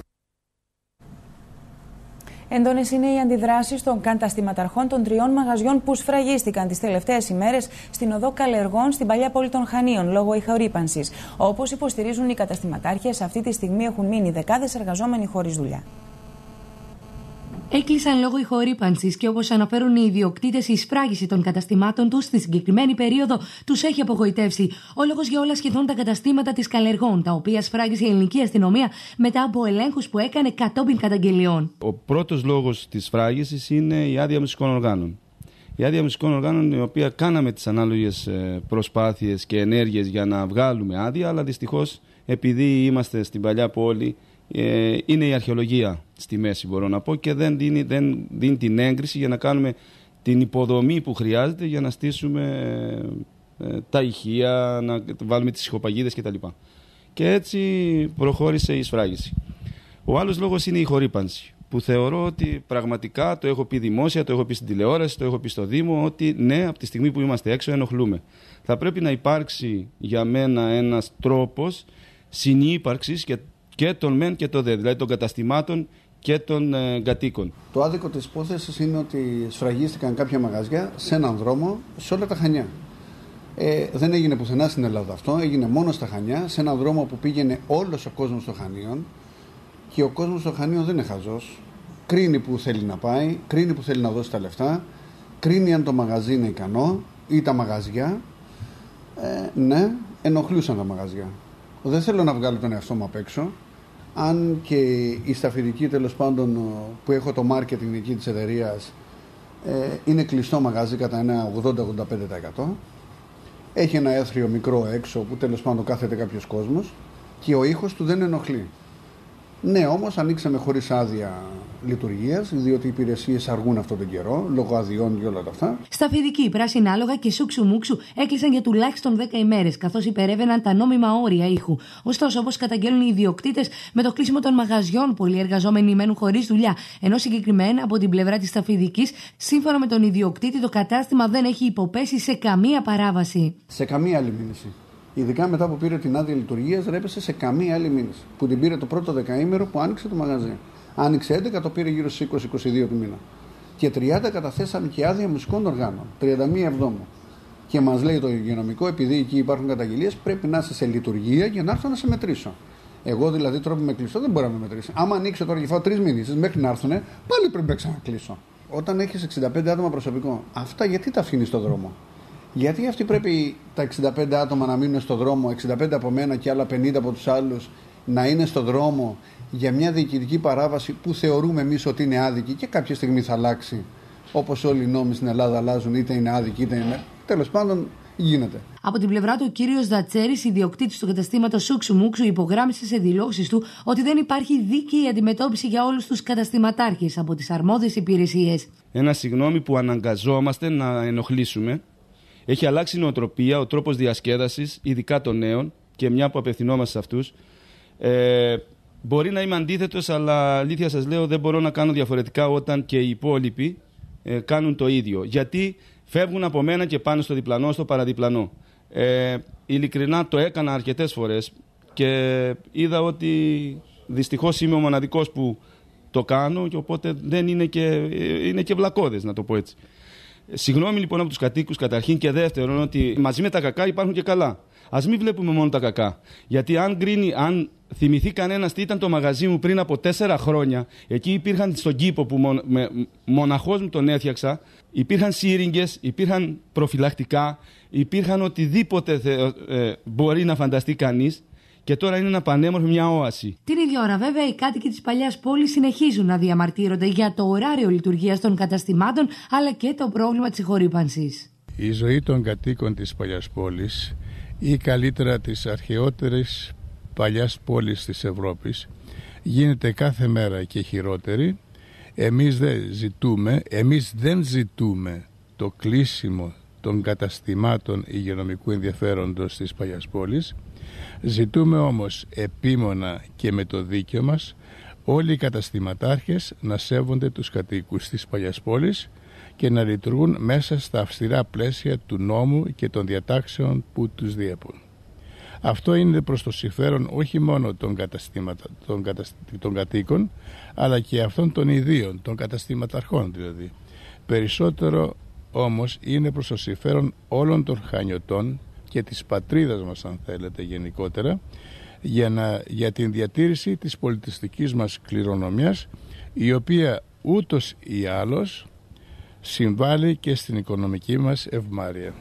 Έντονες είναι οι αντιδράσεις των καταστηματαρχών των τριών μαγαζιών που σφραγίστηκαν τις τελευταίες ημέρες στην οδό Καλεργών στην παλιά πόλη των Χανίων λόγω ηχορύπανσης. Όπως υποστηρίζουν οι καταστηματάρχες, αυτή τη στιγμή έχουν μείνει δεκάδες εργαζόμενοι χωρίς δουλειά. Έκλεισαν λόγω ηχορύπανσης και, όπως αναφέρουν οι ιδιοκτήτες, η σφράγιση των καταστημάτων τους στη συγκεκριμένη περίοδο τους έχει απογοητεύσει. Ο λόγος για όλα σχεδόν τα καταστήματα της Καλεργών, τα οποία σφράγισε η ελληνική αστυνομία μετά από ελέγχους που έκανε κατόπιν καταγγελιών. Ο πρώτος λόγος της σφράγισης είναι η άδεια μουσικών οργάνων. Η άδεια μουσικών οργάνων, η οποία κάναμε τις ανάλογες προσπάθειες και ενέργειες για να βγάλουμε άδεια, αλλά δυστυχώς επειδή είμαστε στην παλιά πόλη, Ε, είναι η αρχαιολογία στη μέση, μπορώ να πω, και δεν δίνει, δεν δίνει την έγκριση για να κάνουμε την υποδομή που χρειάζεται για να στήσουμε ε, τα ηχεία, να βάλουμε τις ηχοπαγίδες κτλ. Και έτσι προχώρησε η σφράγιση. Ο άλλος λόγος είναι η χορύπανση, που θεωρώ ότι πραγματικά, το έχω πει δημόσια, το έχω πει στην τηλεόραση, το έχω πει στο Δήμο, ότι ναι, από τη στιγμή που είμαστε έξω ενοχλούμε. Θα πρέπει να υπάρξει για μένα ένας τρόπος συνύπαρξης και και των μεν και των δε, δηλαδή των καταστημάτων και των ε, κατοίκων. Το άδικο της υπόθεσης είναι ότι σφραγίστηκαν κάποια μαγαζιά σε έναν δρόμο σε όλα τα Χανιά. Ε, δεν έγινε πουθενά στην Ελλάδα αυτό, έγινε μόνο στα Χανιά, σε έναν δρόμο που πήγαινε όλος ο κόσμος των Χανίων, και ο κόσμος των Χανίων δεν είναι χαζός. Κρίνει που θέλει να πάει, κρίνει που θέλει να δώσει τα λεφτά, κρίνει αν το μαγαζί είναι ικανό ή τα μαγαζιά. Ε, ναι, ενοχλούσαν τα μαγαζιά. Δεν θέλω να βγάλω τον εαυτό μου απ' έξω. Αν και η σταφυδική, τέλος πάντων, που έχω το marketing εκεί της εταιρείας, ε, είναι κλειστό μαγαζί κατά ένα ογδόντα με ογδόντα πέντε τοις εκατό. Έχει ένα έθριο μικρό έξω που τέλος πάντων κάθεται κάποιος κόσμος και ο ήχος του δεν ενοχλεί. Ναι, όμως ανοίξαμε χωρίς άδεια λειτουργίας, διότι οι υπηρεσίες αργούν αυτόν τον καιρό, λόγω αδειών και όλα αυτά. Σταφυδική, πράσινα άλογα και σούξου μουξου έκλεισαν για τουλάχιστον δέκα ημέρες, καθώς υπερεύαιναν τα νόμιμα όρια ήχου. Ωστόσο, όπως καταγγέλνουν οι ιδιοκτήτες, με το κλείσιμο των μαγαζιών, πολλοί εργαζόμενοι μένουν χωρίς δουλειά. Ενώ συγκεκριμένα από την πλευρά της Σταφυδικής, σύμφωνα με τον ιδιοκτήτη, το κατάστημα δεν έχει υποπέσει σε καμία παράβαση. Σε καμία άλλη μήνυση. Ειδικά μετά που πήρε την άδεια λειτουργίας, δεν έπεσε σε καμία άλλη μήνυση. Που την πήρε το πρώτο δεκαήμερο που άνοιξε το μαγαζί. Άνοιξε έντεκα, το πήρε γύρω στις είκοσι με είκοσι δύο του μήνα. Και τριάντα καταθέσαμε και άδεια μουσικών οργάνων. τριάντα μία Εβδόμου. Και μας λέει το υγειονομικό, επειδή εκεί υπάρχουν καταγγελίες, πρέπει να είσαι σε λειτουργία για να έρθω να σε μετρήσω. Εγώ δηλαδή τρόπο με κλειστό δεν μπορώ να με μετρήσει. Άμα ανοίξω τώρα και φάω τρεις μήνυσεις μέχρι να έρθουν, πάλι πρέπει να ξανακλείσω. Όταν έχεις εξήντα πέντε άτομα προσωπικό, αυτά γιατί τα αφήνεις στον δρόμο? Γιατί αυτοί πρέπει τα εξήντα πέντε άτομα να μείνουν στον δρόμο, εξήντα πέντε από μένα και άλλα πενήντα από τους άλλους να είναι στον δρόμο για μια διοικητική παράβαση που θεωρούμε εμείς ότι είναι άδικη και κάποια στιγμή θα αλλάξει, όπως όλοι οι νόμοι στην Ελλάδα αλλάζουν, είτε είναι άδικοι είτε είναι. Τέλος πάντων, γίνεται. Από την πλευρά του, ο κύριος Δατσέρης, ιδιοκτήτης του καταστήματος Σούξου Μούξου, υπογράμμισε σε δηλώσεις του ότι δεν υπάρχει δίκαιη αντιμετώπιση για όλους τους καταστηματάρχες από τις αρμόδιες υπηρεσίες. Ένα συγγνώμη που αναγκαζόμαστε να ενοχλήσουμε. Έχει αλλάξει η νοοτροπία, ο τρόπος διασκέδασης, ειδικά των νέων, και μια που απευθυνόμαστε σε αυτούς. Ε, μπορεί να είμαι αντίθετος, αλλά αλήθεια σας λέω δεν μπορώ να κάνω διαφορετικά όταν και οι υπόλοιποι ε, κάνουν το ίδιο. Γιατί φεύγουν από μένα και πάνε στο διπλανό, στο παραδιπλανό. Ε, ειλικρινά το έκανα αρκετές φορές και είδα ότι δυστυχώς είμαι ο μοναδικός που το κάνω και οπότε δεν είναι και, είναι και βλακώδες, να το πω έτσι. Συγγνώμη λοιπόν από τους κατοίκους καταρχήν, και δεύτερον ότι μαζί με τα κακά υπάρχουν και καλά. Ας μην βλέπουμε μόνο τα κακά. Γιατί αν γκρίνει, αν θυμηθεί κανένας τι ήταν το μαγαζί μου πριν από τέσσερα χρόνια, εκεί υπήρχαν στον κήπο που μον, με, μοναχός μου τον έφτιαξα, υπήρχαν σύριγγες, υπήρχαν προφυλακτικά, υπήρχαν οτιδήποτε θε, ε, μπορεί να φανταστεί κανείς. Και τώρα είναι ένα πανέμορφο, μια όαση. Την ίδια ώρα, βέβαια, οι κάτοικοι της παλιάς πόλης συνεχίζουν να διαμαρτύρονται για το ωράριο λειτουργίας των καταστημάτων, αλλά και το πρόβλημα της συγχωρήπανσης. Η ζωή των κατοίκων της παλιάς πόλης, ή καλύτερα της αρχαιότερης παλιάς πόλης της Ευρώπης, γίνεται κάθε μέρα και χειρότερη. Εμείς δεν ζητούμε, εμείς δεν ζητούμε το κλείσιμο των καταστημάτων υγειονομικού ενδιαφέροντος της παλιάς πόλης. Ζητούμε όμως επίμονα και με το δίκαιο μας όλοι οι καταστηματάρχες να σέβονται τους κατοίκους της παλιάς πόλης και να λειτουργούν μέσα στα αυστηρά πλαίσια του νόμου και των διατάξεων που τους διέπουν. Αυτό είναι προς το συμφέρον όχι μόνο των, των, κατασ... των κατοίκων, αλλά και αυτών των ιδίων, των καταστηματαρχών δηλαδή. Περισσότερο όμως είναι προς το συμφέρον όλων των χανιωτών και της πατρίδας μας, αν θέλετε, γενικότερα, για, να, για την διατήρηση της πολιτιστικής μας κληρονομιάς, η οποία ούτως ή άλλως συμβάλλει και στην οικονομική μας ευμάρεια.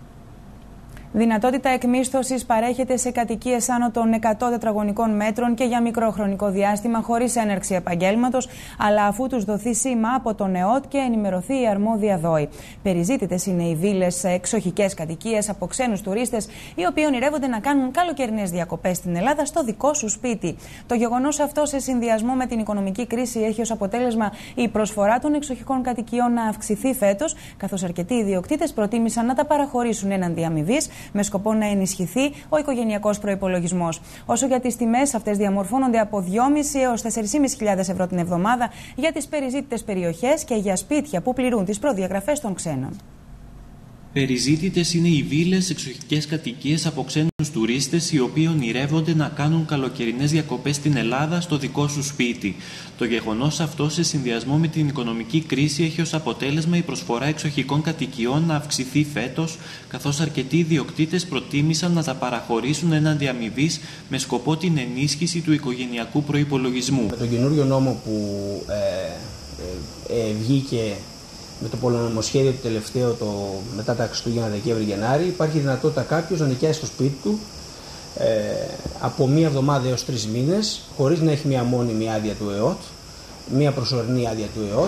Δυνατότητα εκμίσθωσης παρέχεται σε κατοικίες άνω των εκατό τετραγωνικών μέτρων και για μικρό χρονικό διάστημα χωρίς έναρξη επαγγέλματος, αλλά αφού τους δοθεί σήμα από τον ΕΟΤ και ενημερωθεί η αρμόδια ΔΟΗ. Περιζήτητες είναι οι βίλες σε εξοχικές κατοικίες από ξένους τουρίστες, οι οποίοι ονειρεύονται να κάνουν καλοκαιρινές διακοπές στην Ελλάδα στο δικό σου σπίτι. Το γεγονός αυτό, σε συνδυασμό με την οικονομική κρίση, έχει ως αποτέλεσμα η προσφορά των εξοχικών κατοικιών να αυξηθεί φέτος, καθώς αρκετοί ιδιοκτήτες προτίμησαν να τα παραχωρήσουν έναντι αμοιβής, με σκοπό να ενισχυθεί ο οικογενειακός προϋπολογισμός. Όσο για τις τιμές, αυτές διαμορφώνονται από δυόμισι έως τέσσερις χιλιάδες πεντακόσια ευρώ την εβδομάδα για τις περιζήτητες περιοχές και για σπίτια που πληρούν τις προδιαγραφές των ξένων. Περιζήτητες είναι οι βίλες, εξοχικές κατοικίες από ξένους τουρίστες, οι οποίοι ονειρεύονται να κάνουν καλοκαιρινές διακοπές στην Ελλάδα στο δικό σου σπίτι. Το γεγονός αυτό, σε συνδυασμό με την οικονομική κρίση, έχει ως αποτέλεσμα η προσφορά εξοχικών κατοικιών να αυξηθεί φέτος, καθώς αρκετοί ιδιοκτήτες προτίμησαν να τα παραχωρήσουν έναντι αμοιβής με σκοπό την ενίσχυση του οικογενειακού προϋπολογισμού. Με τον καινούριο νόμο που ε, ε, ε, βγήκε με το πολυνομοσχέδιο του τελευταίου, το, μετά τα Χριστούγεννα, Δεκέμβρη-Γενάρη, υπάρχει δυνατότητα κάποιος να νοικιάσει το σπίτι του ε, από μία εβδομάδα έως τρεις μήνες, χωρίς να έχει μία μόνιμη άδεια του ΕΟΤ, μία προσωρινή άδεια του ΕΟΤ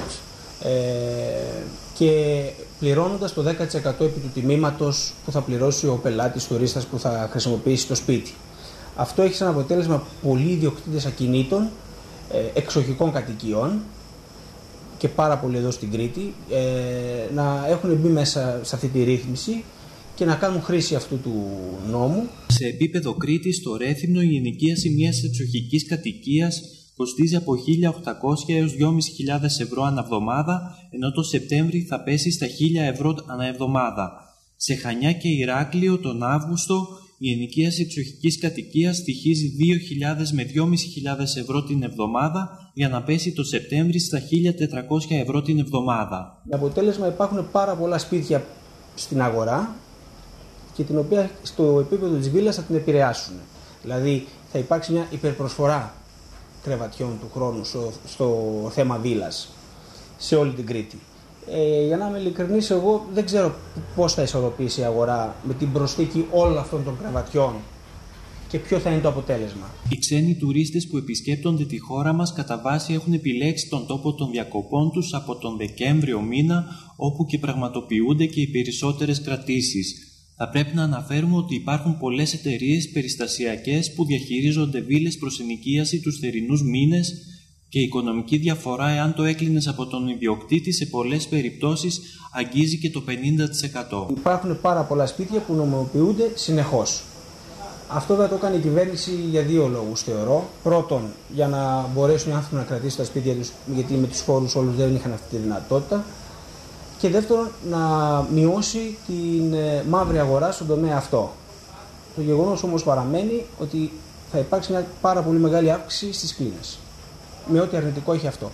ε, και πληρώνοντας το δέκα τοις εκατό επί του τιμήματος που θα πληρώσει ο πελάτης τουρίστας που θα χρησιμοποιήσει το σπίτι. Αυτό έχει σαν αποτέλεσμα πολλοί ιδιοκτήτες ακινήτων, ε, εξοχικών κατοικιών, και πάρα πολύ εδώ στην Κρήτη, ε, να έχουν μπει μέσα σε αυτή τη ρύθμιση και να κάνουν χρήση αυτού του νόμου. Σε επίπεδο Κρήτης, στο Ρέθυμνο, η ενοικίαση μιας εξοχικής κατοικίας κοστίζει από χίλια οκτακόσια έως δυόμισι χιλιάδες ευρώ ανά εβδομάδα, ενώ το Σεπτέμβρη θα πέσει στα χίλια ευρώ ανά εβδομάδα. Σε Χανιά και Ηράκλειο τον Αύγουστο, η ενοικίαση εξοχικής κατοικίας στοιχίζει δύο χιλιάδες με δυόμισι χιλιάδες ευρώ την εβδομάδα, για να πέσει το Σεπτέμβρη στα χίλια τετρακόσια ευρώ την εβδομάδα. Με αποτέλεσμα υπάρχουν πάρα πολλά σπίτια στην αγορά και την οποία στο επίπεδο της βίλας θα την επηρεάσουν. Δηλαδή θα υπάρξει μια υπερπροσφορά κρεβατιών του χρόνου στο, στο θέμα βίλας σε όλη την Κρήτη. Ε, για να είμαι ειλικρινής, εγώ δεν ξέρω πώς θα ισορροπήσει η αγορά με την προσθήκη όλων αυτών των κρεβατιών και ποιο θα είναι το αποτέλεσμα. Οι ξένοι τουρίστες που επισκέπτονται τη χώρα μας κατά βάση έχουν επιλέξει τον τόπο των διακοπών τους από τον Δεκέμβριο μήνα, όπου και πραγματοποιούνται και οι περισσότερες κρατήσεις. Θα πρέπει να αναφέρουμε ότι υπάρχουν πολλές εταιρείες περιστασιακές που διαχειρίζονται βίλες προς ενοικίαση τους θερινούς μήνες και η οικονομική διαφορά, εάν το έκλεινες από τον ιδιοκτήτη, σε πολλές περιπτώσεις αγγίζει και το πενήντα τοις εκατό. Υπάρχουν πάρα πολλά σπίτια που νομιμοποιούνται συνεχώς. Αυτό δεν το έκανε η κυβέρνηση για δύο λόγους, θεωρώ. Πρώτον, για να μπορέσουν οι άνθρωποι να κρατήσουν τα σπίτια τους, γιατί με τους φόρους όλους δεν είχαν αυτή τη δυνατότητα. Και δεύτερον, να μειώσει την μαύρη αγορά στον τομέα αυτό. Το γεγονός όμως παραμένει ότι θα υπάρξει μια πάρα πολύ μεγάλη αύξηση στις κλίνες, με ό,τι αρνητικό έχει αυτό.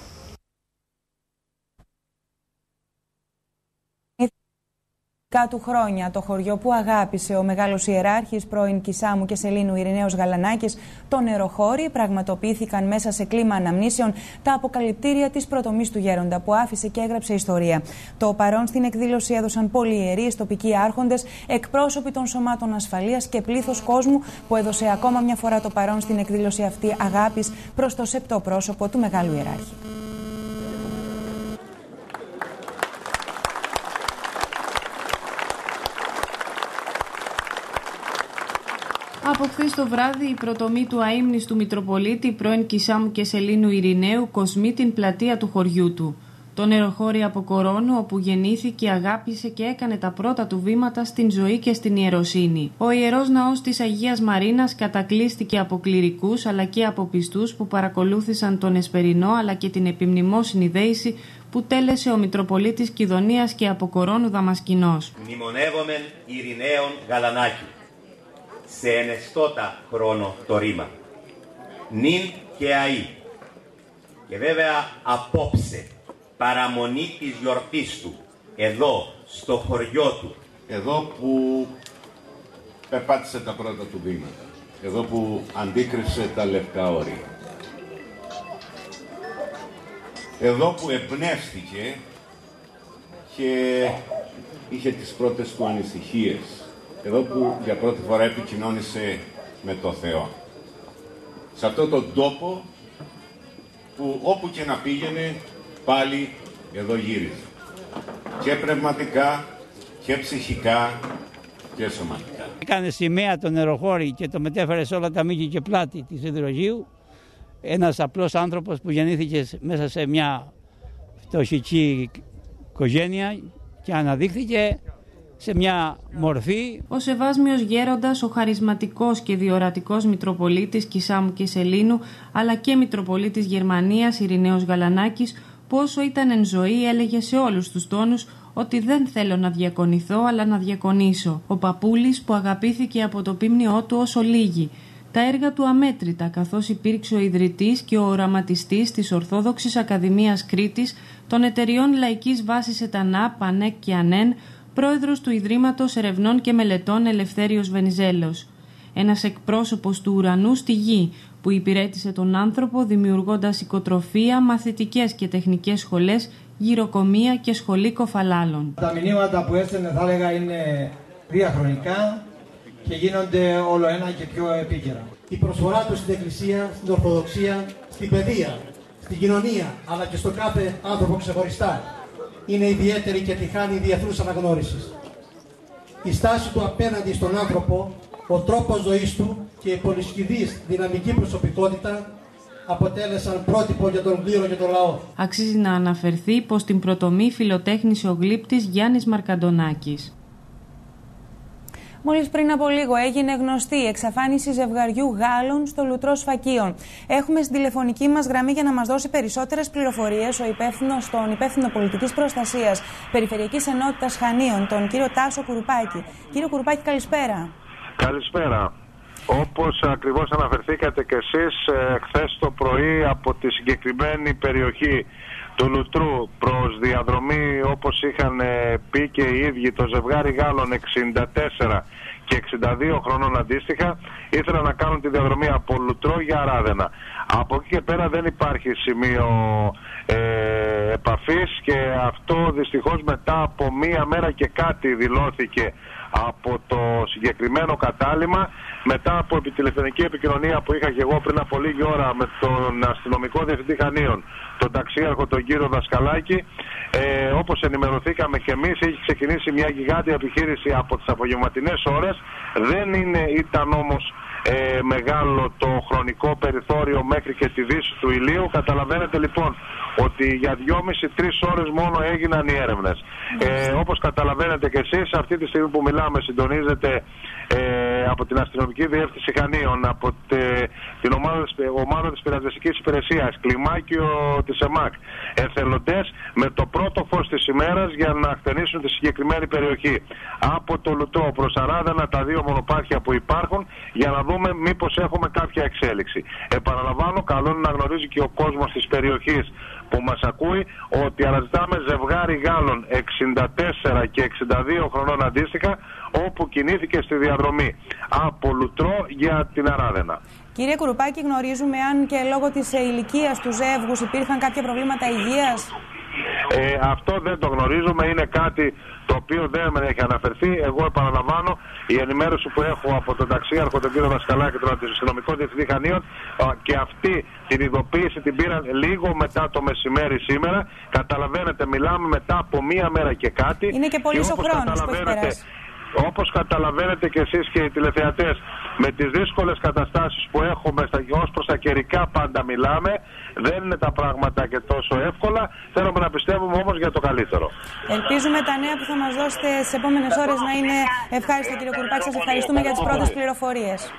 Κάτω χρόνια, το χωριό που αγάπησε ο μεγάλος ιεράρχης πρώην Κισάμου και Σελήνου Ειρηναίος Γαλανάκης, το νεροχώρι, πραγματοποιήθηκαν μέσα σε κλίμα αναμνήσεων τα αποκαλυπτήρια της πρωτομής του γέροντα που άφησε και έγραψε ιστορία. Το παρόν στην εκδήλωση έδωσαν πολυιερείς, τοπικοί άρχοντες, εκπρόσωποι των σωμάτων ασφαλείας και πλήθος κόσμου που έδωσε ακόμα μια φορά το παρόν στην εκδήλωση αυτή αγάπης προς το σεπτό πρόσωπο του μεγάλου ιεράρχη. Από χθες το βράδυ η πρωτομή του αείμνηστου Μητροπολίτη πρώην Κισάμου και Σελήνου Ειρηναίου κοσμεί την πλατεία του χωριού του. Το νεροχώρι από Κορώνου, όπου γεννήθηκε, αγάπησε και έκανε τα πρώτα του βήματα στην ζωή και στην ιεροσύνη. Ο Ιερός Ναός της Αγίας Μαρίνας κατακλείστηκε από κληρικούς αλλά και από πιστούς που παρακολούθησαν τον εσπερινό αλλά και την επιμνημόσυνη δέηση που τέλεσε ο Μητροπολίτης Κιδωνίας και από Κορώνου Δαμασκηνός. Μνημονεύομεν Ειρηναίων Γαλανάκη σε ενεστώτα χρόνο το ρήμα, νυν και αΐ, και βέβαια απόψε παραμονή της γιορτής του, εδώ στο χωριό του, εδώ που περπάτησε τα πρώτα του βήματα, εδώ που αντίκρισε τα λευκά όρια, εδώ που εμπνεύστηκε και είχε τις πρώτες του ανησυχίες, εδώ που για πρώτη φορά επικοινώνησε με το Θεό. Σε αυτόν τον τόπο που όπου και να πήγαινε πάλι εδώ γύριζε. Και πνευματικά και ψυχικά και σωματικά. Έκανε σημαία το νεροχώρι και το μετέφερε σε όλα τα μήκη και πλάτη της υδρογείου. Ένας απλός άνθρωπος που γεννήθηκε μέσα σε μια φτωχική οικογένεια και αναδείχθηκε σε μια μορφή. Ο Σεβάσμιος Γέροντας, ο χαρισματικός και διορατικός Μητροπολίτης Κισάμου και Σελήνου, αλλά και Μητροπολίτης Γερμανίας Ειρηναίος Γαλανάκης, που όσο ήταν εν ζωή έλεγε σε όλους τους τόνους ότι δεν θέλω να διακονηθώ αλλά να διακονήσω. Ο Παπούλης που αγαπήθηκε από το πίμνιό του όσο λίγοι. Τα έργα του αμέτρητα, καθώς υπήρξε ο ιδρυτής και ο οραματιστής της Ορθόδοξης Ακαδημίας Κρήτης, των εταιριών Λαϊκής Βάσης ΕΤΑΝΑ, ΠΑΝΕΚ και ΑΝΕΝ, πρόεδρος του Ιδρύματος Ερευνών και Μελετών Ελευθέριος Βενιζέλος. Ένας εκπρόσωπος του ουρανού στη γη που υπηρέτησε τον άνθρωπο δημιουργώντας οικοτροφία, μαθητικές και τεχνικές σχολές, γυροκομεία και σχολή κοφαλάλων. Τα μηνύματα που έστελνε θα έλεγα είναι διαχρονικά και γίνονται όλο ένα και πιο επίκαιρα. Η προσφορά του στην Εκκλησία, στην Ορθοδοξία, στην παιδεία, στην κοινωνία αλλά και στο κάθε άνθρωπο ξεχωριστά είναι ιδιαίτερη και τη χάνει διεθνούς αναγνώρισης. Η στάση του απέναντι στον άνθρωπο, ο τρόπος ζωής του και η πολυσχηδής δυναμική προσωπικότητα αποτέλεσαν πρότυπο για τον κλήρο και τον λαό. Αξίζει να αναφερθεί πως την πρωτομή φιλοτέχνησε ο γλύπτης Γιάννης Μαρκαντονάκης. Μόλις πριν από λίγο έγινε γνωστή η εξαφάνιση ζευγαριού Γάλλων στο Λουτρό Σφακίων. Έχουμε στην τηλεφωνική μας γραμμή για να μας δώσει περισσότερες πληροφορίες ο υπεύθυνος, τον υπεύθυνο πολιτικής προστασίας Περιφερειακής Ενότητας Χανίων, τον κύριο Τάσο Κουρουπάκη. Κύριο Κουρουπάκη, καλησπέρα. Καλησπέρα. Όπως ακριβώς αναφερθήκατε και εσείς, χθες το πρωί από τη συγκεκριμένη περιοχή του Λουτρού προς διαδρομή, όπως είχαν πει και οι ίδιοι, το ζευγάρι Γάλλων εξήντα τέσσερα και εξήντα δύο χρονών αντίστοιχα, ήθελαν να κάνουν τη διαδρομή από Λουτρό για Αράδενα. Από εκεί και πέρα δεν υπάρχει σημείο ε, επαφής και αυτό δυστυχώς μετά από μία μέρα και κάτι δηλώθηκε από το συγκεκριμένο κατάλημα, μετά από τηλεφωνική επικοινωνία που είχα και εγώ πριν από λίγη ώρα με τον αστυνομικό διευθυντή Χανίων, τον ταξίαρχο τον κύριο Δασκαλάκη, ε, όπως ενημερωθήκαμε και εμείς, έχει ξεκινήσει μια γιγάντια επιχείρηση από τις απογευματινές ώρες. Δεν είναι, ήταν όμως ε, μεγάλο το χρονικό περιθώριο μέχρι και τη δύση του ηλίου. Καταλαβαίνετε λοιπόν ότι για δυόμιση με τρεις ώρες μόνο έγιναν οι έρευνες. Ε, όπως καταλαβαίνετε και εσείς, αυτή τη στιγμή που μιλάμε συντονίζεται ε, από την Αστυνομική Διεύθυνση Χανίων, από τε, την ομάδα, ομάδα της Πυρασβεστικής Υπηρεσίας, κλιμάκιο της ΕΜΑΚ, εθελοντές με το πρώτο φως της ημέρας για να χτενίσουν τη συγκεκριμένη περιοχή. Από το Λουτρό προς Αράδενα, τα δύο μονοπάτια που υπάρχουν, για να δούμε μήπως έχουμε κάποια εξέλιξη. Επαναλαμβάνω, καλό είναι να γνωρίζει και ο κόσμος της περιοχής που μας ακούει ότι αναζητάμε ζευγάρι Γάλλων εξήντα τέσσερα και εξήντα δύο χρονών αντίστοιχα, όπου κινήθηκε στη διαδρομή από Λουτρό για την Αράδενα. Κύριε Κουρουπάκη, γνωρίζουμε αν και λόγω της ηλικίας του ζεύγους υπήρχαν κάποια προβλήματα υγείας? Ε, αυτό δεν το γνωρίζουμε, είναι κάτι το οποίο δεν με έχει αναφερθεί. Εγώ επαναλαμβάνω, η ενημέρωση που έχω από τον ταξίαρχο τον κύριο Δασκαλάκη και τον αστυνομικό διευθυντή Χανίων, και αυτή την ειδοποίηση την πήραν λίγο μετά το μεσημέρι σήμερα. Καταλαβαίνετε, μιλάμε μετά από μία μέρα και κάτι. Είναι και πολύς ο χρόνος που έχει περάσει. Όπως καταλαβαίνετε και εσείς και οι τηλεθεατές, με τις δύσκολες καταστάσεις που έχουμε ως προς τα καιρικά πάντα μιλάμε, δεν είναι τα πράγματα και τόσο εύκολα. Θέλουμε να πιστεύουμε όμως για το καλύτερο. Ελπίζουμε τα νέα που θα μας δώσετε στις επόμενες ώρες να είναι ευχάριστα, κύριε Κουρουπάκη. Σας ευχαριστούμε για τις πρώτες πληροφορίες.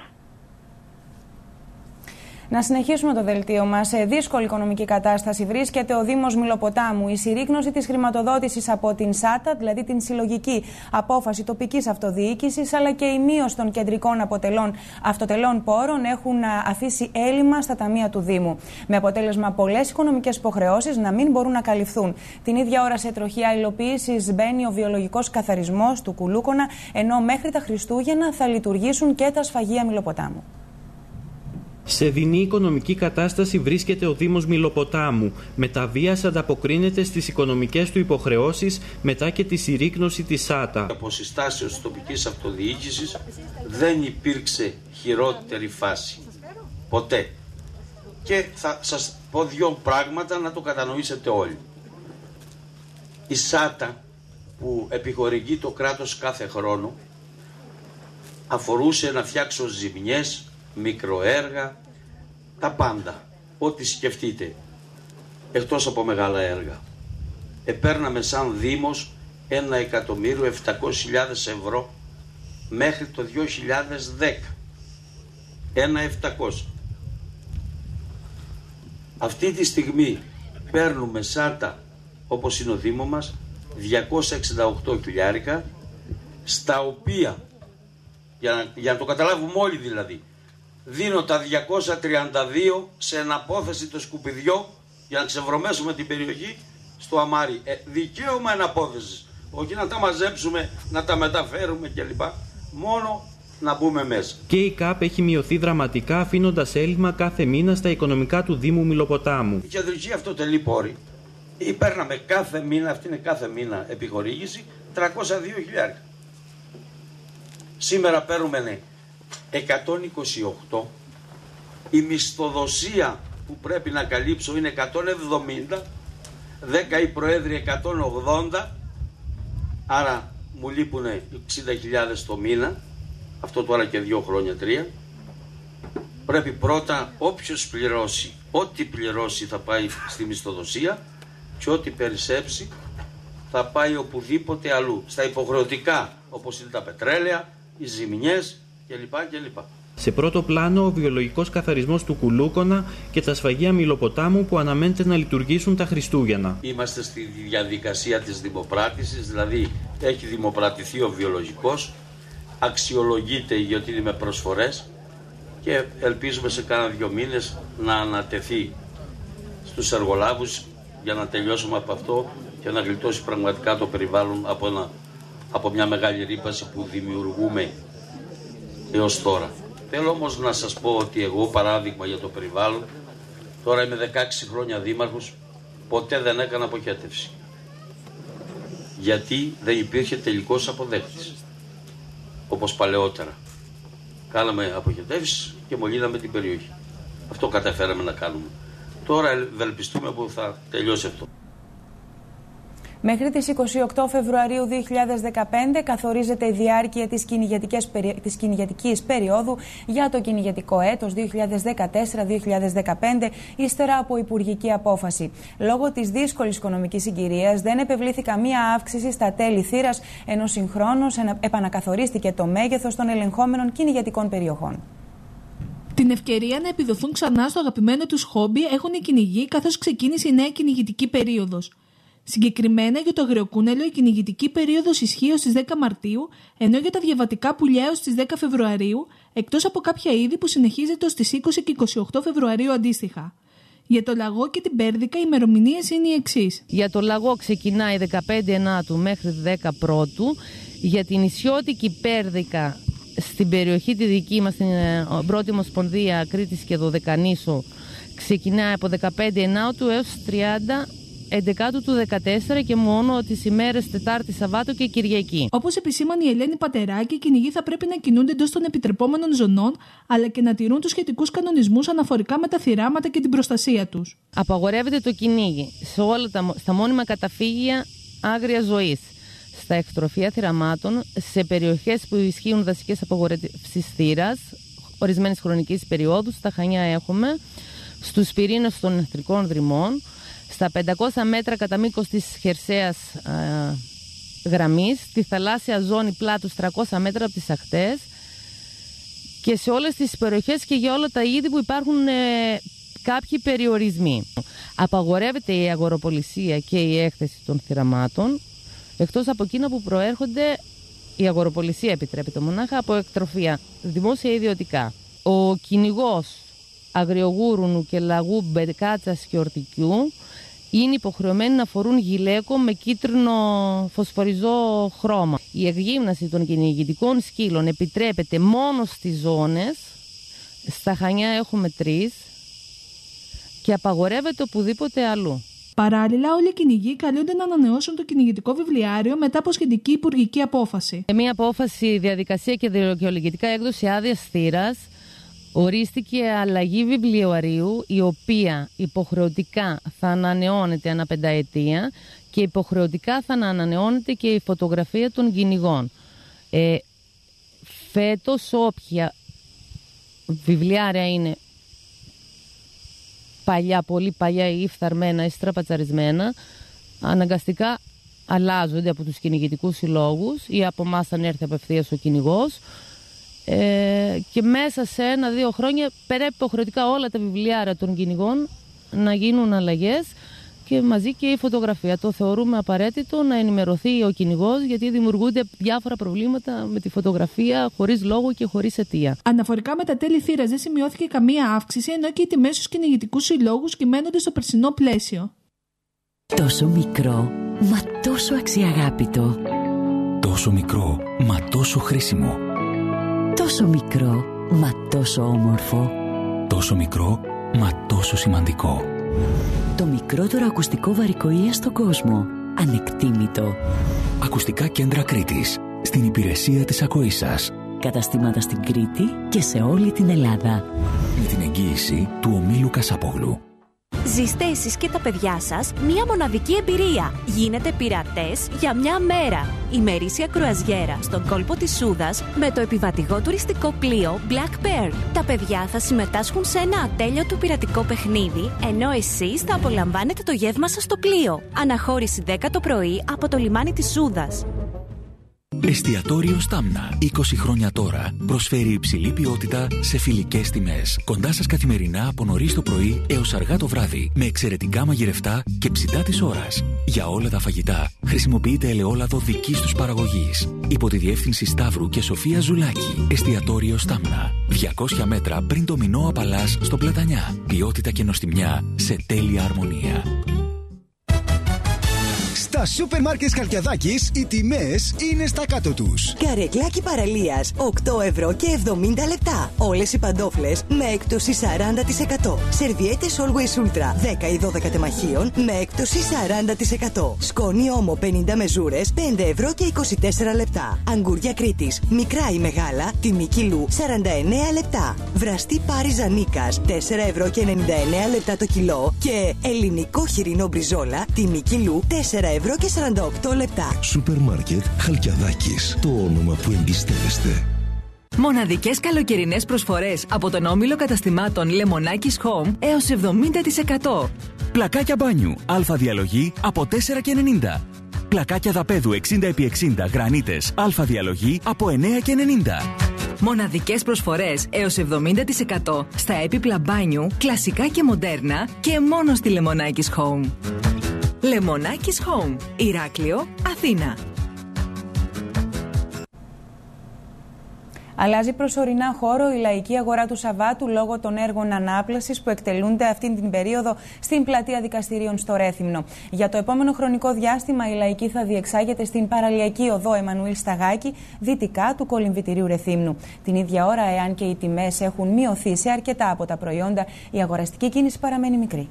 Να συνεχίσουμε το δελτίο μας. Σε δύσκολη οικονομική κατάσταση βρίσκεται ο Δήμος Μυλοποτάμου. Η συρρίκνωση της χρηματοδότησης από την ΣΑΤΑ, δηλαδή την συλλογική απόφαση τοπικής αυτοδιοίκησης, αλλά και η μείωση των κεντρικών αποτελών, αυτοτελών πόρων έχουν αφήσει έλλειμμα στα ταμεία του Δήμου. Με αποτέλεσμα πολλές οικονομικές υποχρεώσεις να μην μπορούν να καλυφθούν. Την ίδια ώρα σε τροχιά υλοποίησης μπαίνει ο βιολογικός καθαρισμός του Κουλούκονα, ενώ μέχρι τα Χριστούγεννα θα λειτουργήσουν και τα σφαγεία Μυλοποτάμου. Σε δεινή οικονομική κατάσταση βρίσκεται ο Δήμος Μυλοποτάμου. Με τα βίας ανταποκρίνεται στις οικονομικές του υποχρεώσεις μετά και τη συρρίκνωση της ΣΑΤΑ. Από συστάσεως της τοπικής αυτοδιοίκησης δεν υπήρξε χειρότερη φάση. Ποτέ. Και θα σας πω δύο πράγματα να το κατανοήσετε όλοι. Η ΣΑΤΑ που επιχορηγεί το κράτος κάθε χρόνο αφορούσε να φτιάξω ζημιές, μικροέργα, τα πάντα, ό,τι σκεφτείτε, εκτός από μεγάλα έργα. Επέρναμε σαν Δήμος ένα εκατομμύριο επτακόσιες χιλιάδες ευρώ μέχρι το δύο χιλιάδες δέκα. Ένα επτακόσια. Αυτή τη στιγμή παίρνουμε ΣΑΤΑ, όπως είναι ο Δήμο μας, διακόσια εξήντα οκτώ χιλιάρικα, στα οποία, για να, για να το καταλάβουμε όλοι δηλαδή, δίνω τα διακόσια τριάντα δύο σε εναπόθεση το σκουπιδιό για να ξεβρωμέσουμε την περιοχή στο αμάρι. Ε, δικαίωμα εναπόθεσης. Όχι να τα μαζέψουμε, να τα μεταφέρουμε κλπ. Μόνο να μπούμε μέσα. Και η ΚΑΠ έχει μειωθεί δραματικά, αφήνοντας έλλειμμα κάθε μήνα στα οικονομικά του Δήμου Μυλοποτάμου. Η κεντρική αυτοτελή πόρη, παίρναμε κάθε μήνα, αυτή είναι κάθε μήνα επιχορήγηση, τριακόσια δύο χιλιάρικα. Σήμερα παίρνουμε εκατόν είκοσι οκτώ, η μισθοδοσία που πρέπει να καλύψω είναι εκατόν εβδομήντα, δέκα οι προέδροι εκατόν ογδόντα, άρα μου λείπουν εξήντα χιλιάδες το μήνα, αυτό τώρα και δύο χρόνια, τρία. Πρέπει πρώτα όποιος πληρώσει, ό,τι πληρώσει θα πάει στη μισθοδοσία και ό,τι περισσέψει θα πάει οπουδήποτε αλλού, στα υποχρεωτικά όπως είναι τα πετρέλαια, οι ζημιές κλπ. κλπ. Σε πρώτο πλάνο ο βιολογικός καθαρισμός του Κουλούκονα και τα σφαγεία Μυλοποτάμου που αναμένεται να λειτουργήσουν τα Χριστούγεννα. Είμαστε στη διαδικασία της δημοπράτησης, δηλαδή έχει δημοπρατηθεί ο βιολογικός, αξιολογείται γιατί είναι με προσφορές και ελπίζουμε σε κάνα δύο μήνες να ανατεθεί στους εργολάβους για να τελειώσουμε από αυτό και να γλιτώσει πραγματικά το περιβάλλον από, ένα, από μια μεγάλη ρήπαση που δημιουργούμε έως τώρα. Θέλω όμως να σας πω ότι εγώ, παράδειγμα για το περιβάλλον, τώρα είμαι δεκαέξι χρόνια δήμαρχος, ποτέ δεν έκανα αποχέτευση. Γιατί δεν υπήρχε τελικός αποδέκτης. όπως παλαιότερα. Κάναμε αποχετεύσεις και μολύναμε την περιοχή. Αυτό καταφέραμε να κάνουμε. Τώρα ευελπιστούμε που θα τελειώσει αυτό. Μέχρι τις είκοσι οκτώ Φεβρουαρίου δύο χιλιάδες δεκαπέντε καθορίζεται η διάρκεια της κυνηγετικής, της κυνηγετικής περίοδου για το κυνηγετικό έτος δύο χιλιάδες δεκατέσσερα δύο χιλιάδες δεκαπέντε, ύστερα από υπουργική απόφαση. Λόγω της δύσκολης οικονομικής συγκυρίας δεν επευλήθη καμία αύξηση στα τέλη θύρας, ενώ συγχρόνως επανακαθορίστηκε το μέγεθος των ελεγχόμενων κυνηγετικών περιοχών. Την ευκαιρία να επιδοθούν ξανά στο αγαπημένο τους χόμπι έχουν οι κυνηγοί, καθώς ξεκίνησε η νέα κυνηγητική περίοδος. Συγκεκριμένα για το αγριοκούνελο η κυνηγητική περίοδος ισχύει ως τις δέκα Μαρτίου, ενώ για τα διαβατικά πουλιά ως τις δέκα Φεβρουαρίου, εκτός από κάποια είδη που συνεχίζεται ως τις είκοσι και είκοσι οκτώ Φεβρουαρίου αντίστοιχα. Για το λαγό και την πέρδικα οι ημερομηνίες είναι οι εξής. Για το λαγό ξεκινάει δεκαπέντε Ενάτου μέχρι δέκα Πρώτου. Για την νησιώτικη πέρδικα στην περιοχή τη δική μας, στην πρώτη Ομοσπονδία Κρήτης και Δωδεκανήσου, ξεκινάει από δεκαπέντε Ενάτου έως τριάντα Εντεκάτου του δεκατέσσερα και μόνο τις ημέρες Τετάρτη, Σαββάτο και Κυριακή. Όπως επισήμανε η Ελένη Πατεράκη, οι κυνηγοί θα πρέπει να κινούνται εντός των επιτρεπόμενων ζωνών, αλλά και να τηρούν τους σχετικούς κανονισμούς αναφορικά με τα θυράματα και την προστασία τους. Απαγορεύεται το κυνήγι σε όλα τα στα μόνιμα καταφύγια άγριας ζωής, στα εκτροφεία θυραμάτων, σε περιοχές που ισχύουν δασικές απαγορεύσεις θύρας, ορισμένης χρονικής περίοδου, στα Χανιά έχουμε, στους πυρήνες των εχθρικών δρυμών, στα πεντακόσια μέτρα κατά μήκος της χερσαίας α, γραμμής, στη θαλάσσια ζώνη πλάτους τριακόσια μέτρα από τις ακτές και σε όλες τις περιοχές και για όλα τα είδη που υπάρχουν ε, κάποιοι περιορισμοί. Απαγορεύεται η αγοροπολισία και η έκθεση των θυραμάτων, εκτός από εκείνα που προέρχονται, η αγοροπολισία επιτρέπεται μονάχα από εκτροφία δημόσια ή ιδιωτικά. Ο κυνηγός αγριογούρουνου και λαγού μπεκάτσας και ορτικιού είναι υποχρεωμένοι να φορούν γυλαίκο με κίτρινο φωσφοριζό χρώμα. Η εκγύμναση των κυνηγητικών σκύλων επιτρέπεται μόνο στις ζώνες, στα Χανιά έχουμε τρεις και απαγορεύεται οπουδήποτε αλλού. Παράλληλα, όλοι οι κυνηγοί καλούνται να ανανεώσουν το κυνηγητικό βιβλιάριο μετά από σχετική υπουργική απόφαση. Μία απόφαση, διαδικασία και δικαιολογητικά έκδοση άδειας θύρας, ορίστηκε αλλαγή βιβλιαρίου, η οποία υποχρεωτικά θα ανανεώνεται ανά πενταετία και υποχρεωτικά θα ανανεώνεται και η φωτογραφία των κυνηγών. Ε, φέτος όποια βιβλιάρια είναι παλιά, πολύ παλιά ή φθαρμένα ή στραπατσαρισμένα, αναγκαστικά αλλάζονται από τους κυνηγητικούς συλλόγους ή από εμάς αν έρθει απευθείας ο κυνηγός. Ε, και μέσα σε ένα-δύο χρόνια πρέπει υποχρεωτικά όλα τα βιβλιάρια των κυνηγών να γίνουν αλλαγές και μαζί και η φωτογραφία. Το θεωρούμε απαραίτητο να ενημερωθεί ο κυνηγός, γιατί δημιουργούνται διάφορα προβλήματα με τη φωτογραφία χωρίς λόγο και χωρίς αιτία. Αναφορικά με τα τέλη θύρας δεν σημειώθηκε καμία αύξηση, ενώ και οι τιμές στους κυνηγητικούς συλλόγους κυμαίνονται στο περσινό πλαίσιο. Τόσο μικρό, μα τόσο αξιαγάπητο. Τόσο μικρό, μα τόσο χρήσιμο. Τόσο μικρό, μα τόσο όμορφο. Τόσο μικρό, μα τόσο σημαντικό. Το μικρότερο ακουστικό βαρικοΐα στον κόσμο. Ανεκτήμητο. Ακουστικά κέντρα Κρήτης. Στην υπηρεσία της ακοής σας. Καταστήματα στην Κρήτη και σε όλη την Ελλάδα. Με την εγγύηση του ομίλου Κασάπογλου. Ζήστε εσείς και τα παιδιά σας μία μοναδική εμπειρία. Γίνετε πειρατές για μια μέρα. Ημερήσια κρουαζιέρα στον κόλπο της Σούδας με το επιβατηγό τουριστικό πλοίο Black Pearl. Τα παιδιά θα συμμετάσχουν σε ένα ατέλειωτο πειρατικό παιχνίδι, ενώ εσείς θα απολαμβάνετε το γεύμα σας στο πλοίο. Αναχώρηση δέκα το πρωί από το λιμάνι της Σούδας. Εστιατόριο Στάμνα. είκοσι χρόνια τώρα. Προσφέρει υψηλή ποιότητα σε φιλικές τιμές. Κοντά σας καθημερινά από νωρίς το πρωί έως αργά το βράδυ. Με εξαιρετικά μαγειρευτά και ψητά της ώρας. Για όλα τα φαγητά χρησιμοποιείται ελαιόλαδο δικής τους παραγωγής. Υπό τη διεύθυνση Σταύρου και Σοφία Ζουλάκη. Εστιατόριο Στάμνα. διακόσια μέτρα πριν το Μινώα Παλάς στο Πλατανιά. Ποιότητα και νοστιμιά σε τέλεια αρμονία. Στα Στα σούπερ μάρκετ Χαλκιαδάκης οι τιμές είναι στα κάτω τους. Καρεκλάκι παραλίας οκτώ ευρώ και εβδομήντα λεπτά. Όλες οι παντόφλες με έκπτωση σαράντα τοις εκατό. Σερβιέτες Always Ultra δέκα ή δώδεκα τεμαχίων με έκπτωση σαράντα τοις εκατό. Σκόνη Όμο πενήντα μεζούρες πέντε ευρώ και είκοσι τέσσερα λεπτά. Αγκούρια Κρήτης μικρά ή μεγάλα τιμή κιλού σαράντα εννέα λεπτά. Βραστή Πάριζα Νίκας τέσσερα ευρώ και ενενήντα εννέα λεπτά το κιλό. Και ελληνικό χοιρινό μπριζόλα τιμή κιλού τέσσερα ευρώ και σαράντα οκτώ λεπτά. Σούπερ μάρκετ Χαλκιαδάκης, το όνομα που εμπιστεύεστε. Μοναδικές καλοκαιρινές προσφορές από τον όμιλο καταστημάτων Λεμονάκης Home έως εβδομήντα τοις εκατό. Πλακάκια μπάνιου αλφα διαλογή από τέσσερα και ενενήντα. Πλακάκια δαπέδου εξήντα επί εξήντα γρανίτες αλφα διαλογή από εννέα και ενενήντα. Μοναδικές προσφορές έως εβδομήντα τοις εκατό στα έπιπλα μπάνιου, κλασικά και μοντέρνα και μόνο στη Λεμονάκης Home. Λεμονάκης Home, Ηράκλειο, Αθήνα. Αλλάζει προσωρινά χώρο η λαϊκή αγορά του Σαββάτου λόγω των έργων ανάπλασης που εκτελούνται αυτή την περίοδο στην πλατεία δικαστηρίων στο Ρέθυμνο. Για το επόμενο χρονικό διάστημα η λαϊκή θα διεξάγεται στην παραλιακή οδό Εμμανουήλ Σταγάκη, δυτικά του κολυμβητηρίου Ρεθύμνου. Την ίδια ώρα, εάν και οι τιμές έχουν μειωθεί σε αρκετά από τα προϊόντα, η αγοραστική κίνηση παραμένει μικρή.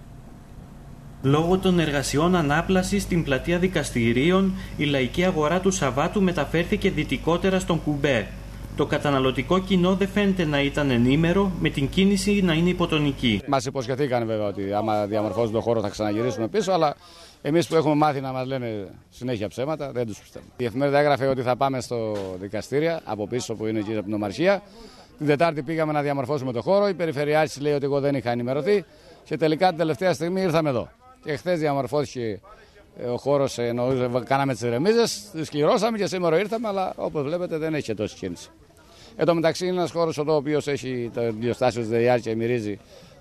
Λόγω των εργασιών ανάπλασης στην πλατεία δικαστηρίων, η λαϊκή αγορά του Σαββάτου μεταφέρθηκε δυτικότερα στον Κουμπέ. Το καταναλωτικό κοινό δεν φαίνεται να ήταν ενήμερο, με την κίνηση να είναι υποτονική. Μας υποσχεθήκαν βέβαια ότι άμα διαμορφώσουν τον χώρο θα ξαναγυρίσουμε πίσω, αλλά εμείς που έχουμε μάθει να μας λένε συνέχεια ψέματα, δεν τους πιστεύουμε. Η εφημερίδα έγραφε ότι θα πάμε στο δικαστήρια, από πίσω που είναι εκεί από την Ομαρχία. Την Τετάρτη πήγαμε να διαμορφώσουμε τον χώρο. Η Περιφερειάρχης λέει ότι εγώ δεν είχα ενημερωθεί και τελικά την τελευταία στιγμή ήρθαμε εδώ. Και χθες διαμορφώθηκε ο χώρος, κάναμε τις ρεμίζες, τις κληρώσαμε και σήμερα ήρθαμε, αλλά όπως βλέπετε δεν έχει τόση κίνηση. Εν τω μεταξύ είναι ένας χώρος εδώ ο οποίος έχει το πλειοστάσιο της ΔΕΙΑΡ και μυρίζει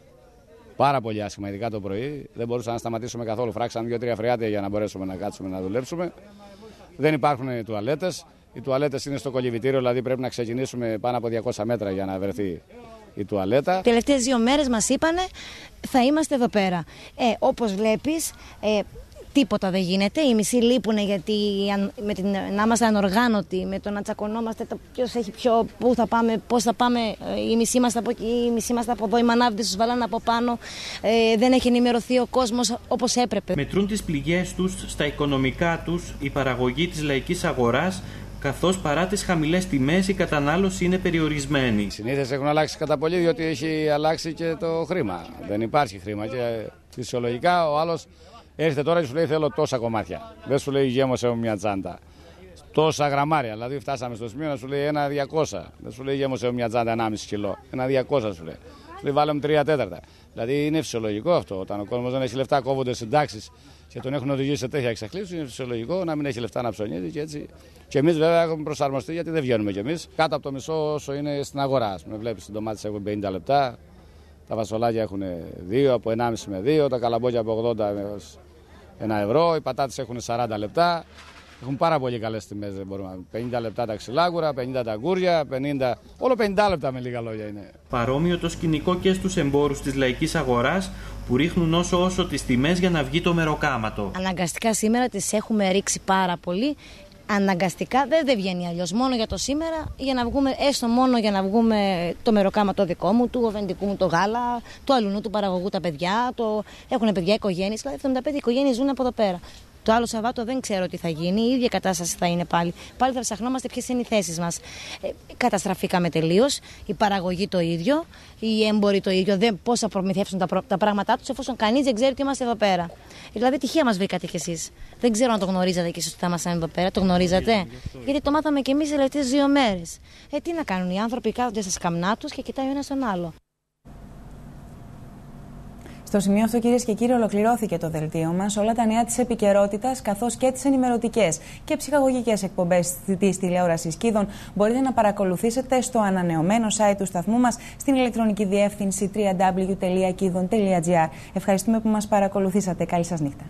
πάρα πολύ άσχημα, ειδικά το πρωί. Δεν μπορούσαμε να σταματήσουμε καθόλου. Φράξαμε δύο-τρία φρεάτια για να μπορέσουμε να κάτσουμε να δουλέψουμε. Δεν υπάρχουν τουαλέτες. Οι τουαλέτες είναι στο κολυμβητήριο, δηλαδή πρέπει να ξεκινήσουμε πάνω από διακόσια μέτρα για να βρεθεί η τουαλέτα. Τελευταίες δύο μέρες μας είπανε θα είμαστε εδώ πέρα. Ε, όπως βλέπεις, ε, τίποτα δεν γίνεται. Οι μισοί λείπουν γιατί με την, να είμαστε ανοργάνωτοι, με το να τσακωνόμαστε ποιος έχει πιο, πού θα πάμε, πώς θα πάμε. Οι μισοί είμαστε από εκεί, οι μισοί είμαστε από εδώ, οι μανάβδες τους βάλανε από πάνω. Ε, δεν έχει ενημερωθεί ο κόσμος όπως έπρεπε. Μετρούν τις πληγές τους στα οικονομικά τους η παραγωγή της λαϊκής αγοράς, καθώς παρά τις χαμηλές τιμές η κατανάλωση είναι περιορισμένη. Οι συνήθειες έχουν αλλάξει κατά πολύ, διότι έχει αλλάξει και το χρήμα. Δεν υπάρχει χρήμα και φυσιολογικά ο άλλος έρχεται τώρα και σου λέει θέλω τόσα κομμάτια. Δεν σου λέει γέμωσε μου μια τσάντα. Τόσα γραμμάρια. Δηλαδή φτάσαμε στο σημείο να σου λέει ένα διακόσια. Δεν σου λέει γέμωσε μου μια τσάντα ενάμιση κιλό. Ένα διακόσια σου λέει. Σου λέει βάλε μου τρία τέταρτα. Δηλαδή είναι φυσιολογικό αυτό. Όταν ο κόσμος δεν έχει λεφτά, κόβονται συντάξεις και τον έχουν οδηγήσει σε τέτοια εξαχλήψη. Είναι φυσιολογικό να μην έχει λεφτά να ψωνίζει και έτσι. Και εμείς βέβαια έχουμε προσαρμοστεί γιατί δεν βγαίνουμε κι εμείς. Κάτω από το μισό όσο είναι στην αγορά. Με βλέπεις, οι ντομάτες έχουν πενήντα λεπτά, τα φασολάκια έχουν δύο, από ενάμιση με δύο, τα καλαμπόκια από ογδόντα με ένα ευρώ, οι πατάτες έχουν σαράντα λεπτά. Έχουν πάρα πολύ καλές τιμές. Δεν μπορούμε. πενήντα λεπτά τα ξυλάκουρα, πενήντα τα αγκούρια, πενήντα. Όλο πενήντα λεπτά με λίγα λόγια είναι. Παρόμοιο το σκηνικό και στους εμπόρους της λαϊκής αγοράς που ρίχνουν όσο όσο τις τιμές για να βγει το μεροκάματο. Αναγκαστικά σήμερα τις έχουμε ρίξει πάρα πολύ. Αναγκαστικά δεν, δεν βγαίνει αλλιώς. Μόνο για το σήμερα, για να βγούμε, έστω μόνο για να βγούμε το μεροκάματο δικό μου, του οβεντικού μου το γάλα, του αλουνού του παραγωγού τα παιδιά. Το... Έχουν παιδιά οικογένειες, δηλαδή εβδομήντα πέντε οικογένειες ζουν από εδώ πέρα. Το άλλο Σαββάτο δεν ξέρω τι θα γίνει, η ίδια κατάσταση θα είναι πάλι. Πάλι θα ψαχνόμαστε ποιες είναι οι θέσεις μας. Ε, καταστραφήκαμε τελείως. Η παραγωγή το ίδιο, οι έμποροι το ίδιο. Δεν, πώς θα προμηθεύσουν τα, τα πράγματά τους εφόσον κανείς δεν ξέρει ότι είμαστε εδώ πέρα. Δηλαδή, τυχαία μας βρήκατε κι εσείς. Δεν ξέρω αν το γνωρίζατε κι εσείς ότι θα ήμασταν εδώ πέρα. Το γνωρίζατε. Γιατί το μάθαμε κι εμείς τις τελευταίες δύο μέρες. Ε, τι να κάνουν οι άνθρωποι, κάθονται στα σκαμνά τους και κοιτάει ο ένας τον άλλο. Στο σημείο αυτό, κυρίες και κύριοι, ολοκληρώθηκε το δελτίο μας. Όλα τα νέα της επικαιρότητας, καθώς και τις ενημερωτικές και ψυχαγωγικές εκπομπές της τηλεόρασης Κίδων, μπορείτε να παρακολουθήσετε στο ανανεωμένο site του σταθμού μας στην ηλεκτρονική διεύθυνση double-u double-u double-u τελεία kidon τελεία gr. Ευχαριστούμε που μας παρακολουθήσατε. Καλή σας νύχτα.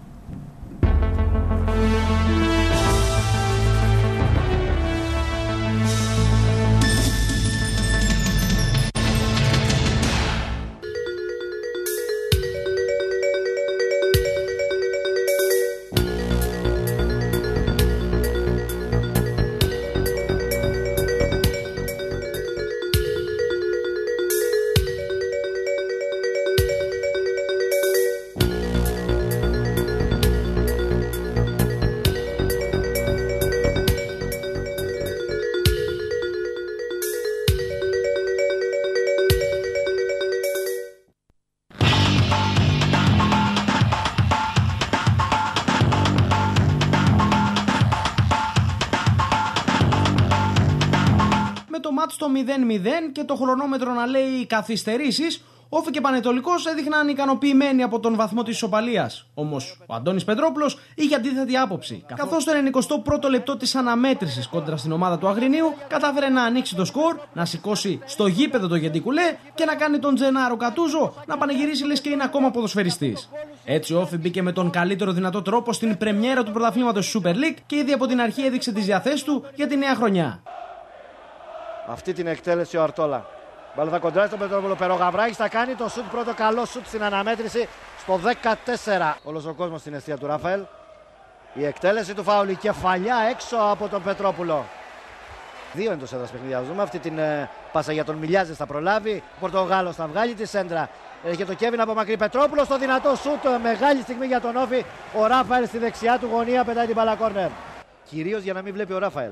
στο μηδέν μηδέν και το χρονόμετρο να λέει καθυστερήσεις, Όφη και Πανετολικός έδειχναν ικανοποιημένοι από τον βαθμό της ισοπαλίας. Όμως ο Αντώνης Πετρόπουλος είχε αντίθετη άποψη, καθώς το ενενηκοστό πρώτο λεπτό της αναμέτρησης κόντρα στην ομάδα του Αγρινίου κατάφερε να ανοίξει το σκορ, να σηκώσει στο γήπεδο το Γεντικουλέ και να κάνει τον Τζενάρο Κατούζο να πανηγυρίσει λες και είναι ακόμα ποδοσφαιριστής. Έτσι ο Όφη μπήκε με τον καλύτερο δυνατό τρόπο στην πρεμιέρα του πρωταθλήματος Super League και ήδη από την αρχή έδειξε τις διαθέσεις του για τη νέα χρονιά. Αυτή την εκτέλεση ο Αρτόλα. Μπάλα θα κοντράσει τον Πετρόπουλο. Περογαβράκης θα κάνει το σουτ, πρώτο καλό σουτ στην αναμέτρηση στο δεκατέσσερα. Όλος ο κόσμος στην αιστεία του Ραφαέλ. Η εκτέλεση του φάουλ, η κεφαλιά έξω από τον Πετρόπουλο. Δύο εντός έδρας παιχνίδια. Δούμε αυτή την ε, πάσα για τον Μιλιάζες θα προλάβει. Ο Πορτογάλος θα βγάλει τη σέντρα. Έχει το Κέβιν από μακρύ. Πετρόπουλο στο δυνατό σουτ. Μεγάλη στιγμή για τον Όφη. Ο Ράφαελ στη δεξιά του γωνία πετάει την μπάλα κόρνερ. Κυρίως για να μην βλέπει ο Ράφαελ.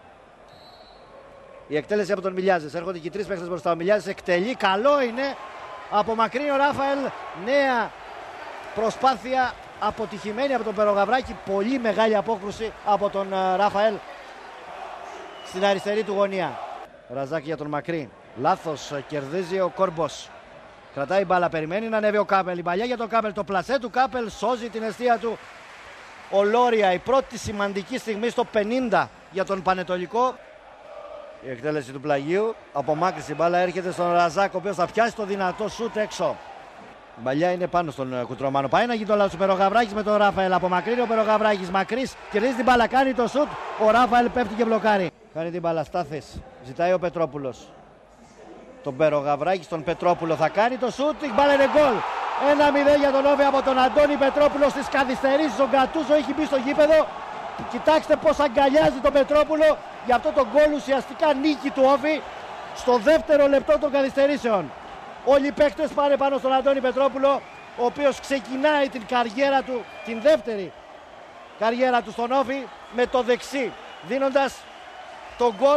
Η εκτέλεση από τον Μιλιάζες. Έρχονται και οι τρεις παίκτες μπροστά. Ο Μιλιάζες εκτελεί. Καλό είναι. Απομακρύνει ο Ράφαελ. Νέα προσπάθεια αποτυχημένη από τον Περογαβράκη. Πολύ μεγάλη απόκρουση από τον uh, Ράφαελ στην αριστερή του γωνία. Ραζάκι για τον Μακρύ. Λάθος. Κερδίζει ο Κόρμπος. Κρατάει μπάλα. Περιμένει να ανέβει ο Κάπελ. Η παλιά για τον Κάπελ. Το πλασέ του Κάπελ σώζει την αιστεία του. Ο Λόρια. Η πρώτη σημαντική στιγμή στο πενήντα για τον Πανετολικό. Η εκτέλεση του Πλαγίου, απομάκρυνση, η μπάλα έρχεται στον Ραζάκ, ο οποίος θα πιάσει το δυνατό σούτ έξω. Η μπαλιά είναι πάνω στον Κουτρομάνο. Πάει να γίνει το λάθος ο Περογαβράκης με τον Ράφαελ. Απομακρύνει ο Περογαβράκης, μακρύς, κερδίζει την μπάλα, κάνει το σούτ. Ο Ράφαελ πέφτει και μπλοκάρει. Κάνει την μπάλα, Στάθης, ζητάει ο Πετρόπουλος. Τον Περογαβράκη στον Πετρόπουλο θα κάνει το σούτ. Η μπάλα είναι γκολ. ένα μηδέν για τον Όφη από τον Αντώνη Πετρόπουλο στις καθυστερήσεις. Ο Γκατούζο έχει μπει στο γήπεδο. Κοιτάξτε πώς αγκαλιάζει τον Πετρόπουλο για αυτό το γκολ, ουσιαστικά νίκη του Όφη στο δεύτερο λεπτό των καθυστερήσεων. Όλοι οι παίκτες πάνε πάνω στον Αντώνη Πετρόπουλο, ο οποίος ξεκινάει την καριέρα του, την δεύτερη καριέρα του στον Όφη με το δεξί, δίνοντας το γκολ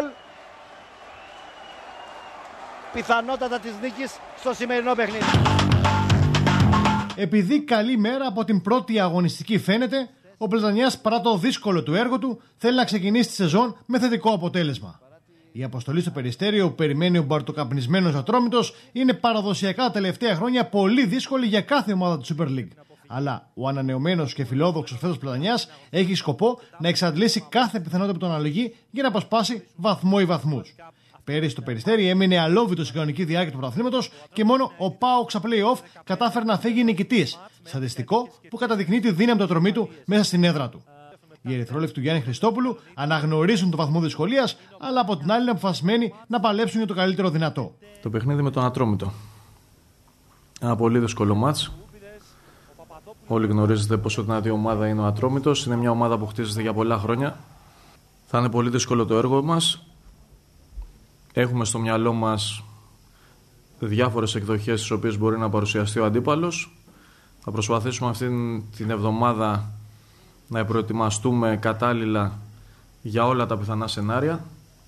πιθανότατα της νίκης στο σημερινό παιχνίδι. Επειδή καλή μέρα από την πρώτη αγωνιστική φαίνεται, ο Πλατανιάς, παρά το δύσκολο του έργο του, θέλει να ξεκινήσει τη σεζόν με θετικό αποτέλεσμα. Η αποστολή στο Περιστέριο που περιμένει ο μπαρτοκαπνισμένος Ατρόμητος είναι παραδοσιακά τα τελευταία χρόνια πολύ δύσκολη για κάθε ομάδα του Super League. Αλλά ο ανανεωμένος και φιλόδοξος φέτος Πλατανιάς έχει σκοπό να εξαντλήσει κάθε πιθανότητα που τον αναλογεί για να αποσπάσει βαθμό ή βαθμούς. Πέρυσι το Περιστέρι έμεινε αλόβητο στην κανονική διάρκεια του πρωταθλήματος και μόνο ο ΠΑΟΚ στα play-off κατάφερε να φύγει νικητής. Στατιστικό που καταδεικνύει τη δύναμη του ατρωμίτου μέσα στην έδρα του. Οι ερυθρόλεπτοι του Γιάννη Χριστόπουλου αναγνωρίζουν τον βαθμό δυσκολίας, αλλά από την άλλη είναι αποφασισμένοι να παλέψουν για το καλύτερο δυνατό. Το παιχνίδι με τον Ατρόμητο. Ένα πολύ δύσκολο μάτς. Όλοι γνωρίζετε πόσο δυνατή ομάδα είναι ο Ατρόμητος. Είναι μια ομάδα που χτίζεται για πολλά χρόνια. Θα είναι πολύ δύσκολο το έργο μας. Έχουμε στο μυαλό μας διάφορες εκδοχές στις οποίες μπορεί να παρουσιαστεί ο αντίπαλος. Θα προσπαθήσουμε αυτή την εβδομάδα να προετοιμαστούμε κατάλληλα για όλα τα πιθανά σενάρια.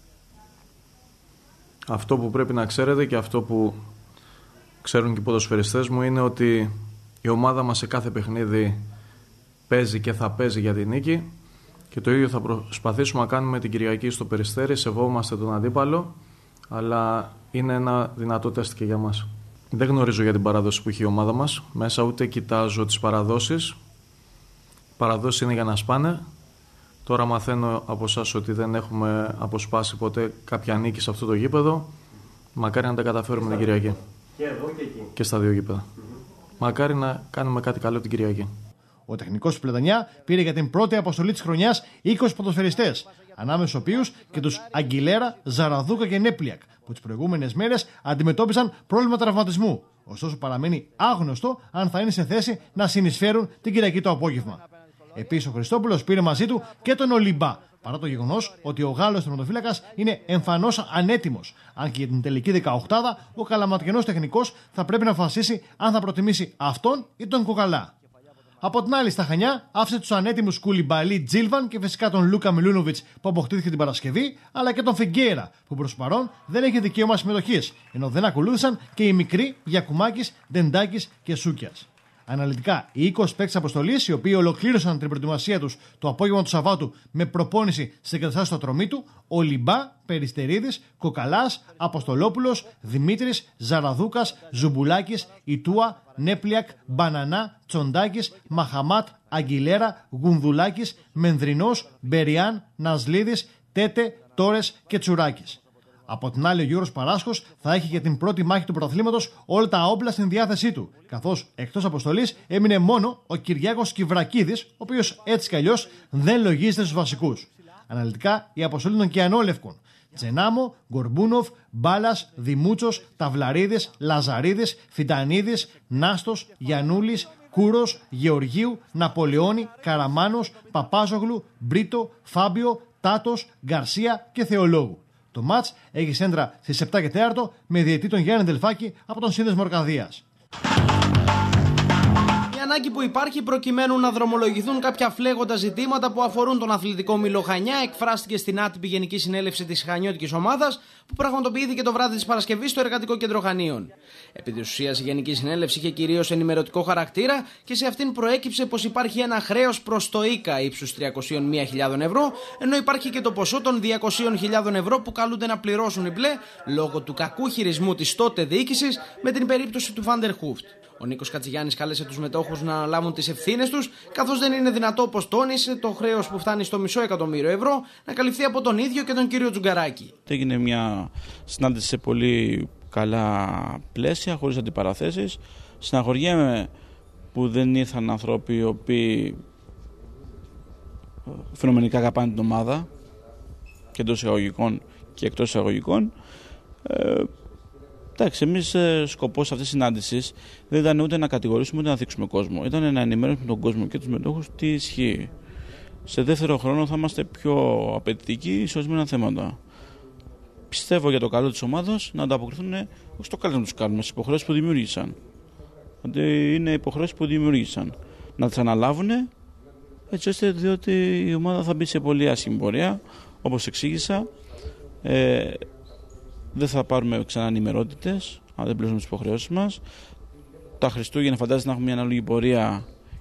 Αυτό που πρέπει να ξέρετε και αυτό που ξέρουν και οι ποδοσφαιριστές μου είναι ότι η ομάδα μας σε κάθε παιχνίδι παίζει και θα παίζει για την νίκη και το ίδιο θα προσπαθήσουμε να κάνουμε την Κυριακή στο Περιστέρι. Σεβόμαστε τον αντίπαλο, αλλά είναι ένα δυνατό τεστ και για μας. Δεν γνωρίζω για την παράδοση που έχει η ομάδα μας μέσα, ούτε κοιτάζω τις παραδόσεις. Οι παραδόσεις είναι για να σπάνε. Τώρα μαθαίνω από εσάς ότι δεν έχουμε αποσπάσει ποτέ κάποια νίκη σε αυτό το γήπεδο. Μακάρι να τα καταφέρουμε την Κυριακή. Και εδώ και εκεί. Και στα δύο γήπεδα. Mm-hmm. Μακάρι να κάνουμε κάτι καλό την Κυριακή. Ο τεχνικός του Πλατανιά πήρε για την πρώτη αποστολή της χρονιάς είκοσι ποδοσφαιριστές, ανάμεσα στους οποίους και τους Αγγιλέρα, Ζαραδούκα και Νέπλιακ, που τις προηγούμενες μέρες αντιμετώπισαν πρόβλημα τραυματισμού. Ωστόσο, παραμένει άγνωστο αν θα είναι σε θέση να συνεισφέρουν την Κυριακή το απόγευμα. Επίσης, ο Χριστόπουλος πήρε μαζί του και τον Ολυμπά, παρά το γεγονός ότι ο Γάλλος τερματοφύλακας είναι εμφανώς ανέτοιμος. Αν και για την τελική δεκαοκτάδα, ο καλαματιανός τεχνικός θα πρέπει να αποφασίσει αν θα προτιμήσει αυτόν ή τον Κοκαλά. Από την άλλη, στα Χανιά άφησε τους ανέτοιμους Κουλιμπαλί, Τζίλβαν και φυσικά τον Λούκα Μιλούνοβιτς που αποκτήθηκε την Παρασκευή, αλλά και τον Φιγκέρα που προς παρόν δεν έχει δικαίωμα συμμετοχής, ενώ δεν ακολούθησαν και οι μικροί Γιακουμάκης, Ντεντάκης και Σούκιας. Αναλυτικά, οι είκοσι παίκτες αποστολής, οι οποίοι ολοκλήρωσαν την προετοιμασία τους το απόγευμα του Σαββάτου με προπόνηση σε εγκαταστάσεις του Ατρωμίτου: ο Λιμπά, Περιστερίδης, Κοκαλάς, Αποστολόπουλος, Δημήτρης, Ζαραδούκας, Ζουμπουλάκης, Ιτούα, Νέπλιακ, Μπανανά, Τσοντάκης, Μαχαμάτ, Αγγιλέρα, Γουνδουλάκης, Μενδρινός, Μπεριάν, Νασλίδης, Τέτε, Τόρες και Τσουράκης. Από την άλλη, ο Γιώργος Παράσχος θα έχει για την πρώτη μάχη του πρωταθλήματος όλα τα όπλα στην διάθεσή του, καθώς εκτός αποστολής έμεινε μόνο ο Κυριάκος Κυβρακίδης, ο οποίος έτσι κι αλλιώς δεν λογίζεται στους βασικούς. Αναλυτικά, η αποστολή των Κιανόλευκων: Τζενάμο, Γκορμπούνοφ, Μπάλας, Δημούτσος, Ταυλαρίδης, Λαζαρίδης, Φιντανίδης, Νάστος, Γιαννούλης, Κούρος, Γεωργίου, Ναπολεόνη, Καραμάνος, Παπάζογλου, Μπρίτο, Φάμπιο, Τάτος, Γκαρσία και Θεολόγου. Το μάτς έχει σέντρα στις επτά και τέσσερα με διαιτητή τον Γιάννη Δελφάκη από τον Σύνδεσμο Αρκαδίας. Η ανάγκη που υπάρχει προκειμένου να δρομολογηθούν κάποια φλέγοντα ζητήματα που αφορούν τον αθλητικό Μήλο Χανιά εκφράστηκε στην άτυπη Γενική Συνέλευση της Χανιώτικης Ομάδας που πραγματοποιήθηκε το βράδυ της Παρασκευής στο Εργατικό Κέντρο Χανίων. Επί της ουσίας, η Γενική Συνέλευση είχε κυρίως ενημερωτικό χαρακτήρα και σε αυτήν προέκυψε πως υπάρχει ένα χρέος προς το ΙΚΑ ύψους τριακόσιες μία χιλιάδες ευρώ, ενώ υπάρχει και το ποσό των διακόσιες χιλιάδες ευρώ που καλούνται να πληρώσουν οι μπλε λόγω του κακού χειρισμού της τότε διοίκησης με την περίπτωση του Φάντερ Χούφτ. Ο Νίκος Κατσιγιάννης κάλεσε τους μετόχους να αναλάβουν τις ευθύνες τους, καθώς δεν είναι δυνατό, όπως τόνισε, το χρέος που φτάνει στο μισό εκατομμύριο ευρώ να καλυφθεί από τον ίδιο και τον κύριο Τζουγκαράκη. Έγινε μια συνάντηση σε πολύ καλά πλαίσια, χωρίς αντιπαραθέσεις. Συναχωριέμαι που δεν ήρθαν άνθρωποι οι οποίοι φαινομενικά αγαπάνε την ομάδα και εντός εισαγωγικών και εκτός εισαγωγικών. Ε, Εντάξει, εμείς σκοπός αυτής της συνάντησης δεν ήταν ούτε να κατηγορήσουμε ούτε να δείξουμε κόσμο. Ήταν να ενημερώσουμε τον κόσμο και τους μετόχους τι ισχύει. Σε δεύτερο χρόνο θα είμαστε πιο απαιτητικοί σε ορισμένα θέματα. Πιστεύω για το καλό της ομάδας να ανταποκριθούν όχι στο καλό να τους κάνουμε, στις υποχρεώσεις που δημιούργησαν. Δηλαδή είναι υποχρεώσεις που δημιούργησαν. Να τις αναλάβουν έτσι ώστε διότι η ομάδα θα μπει σε πολύ άσχημη πορεία, όπως εξήγησα. Ε, Δεν θα πάρουμε ξανά ενημερότητες, αν δεν πληρώσουμε τις υποχρεώσεις μας. Τα Χριστούγεννα φαντάζεστε να έχουμε μια ανάλογη πορεία,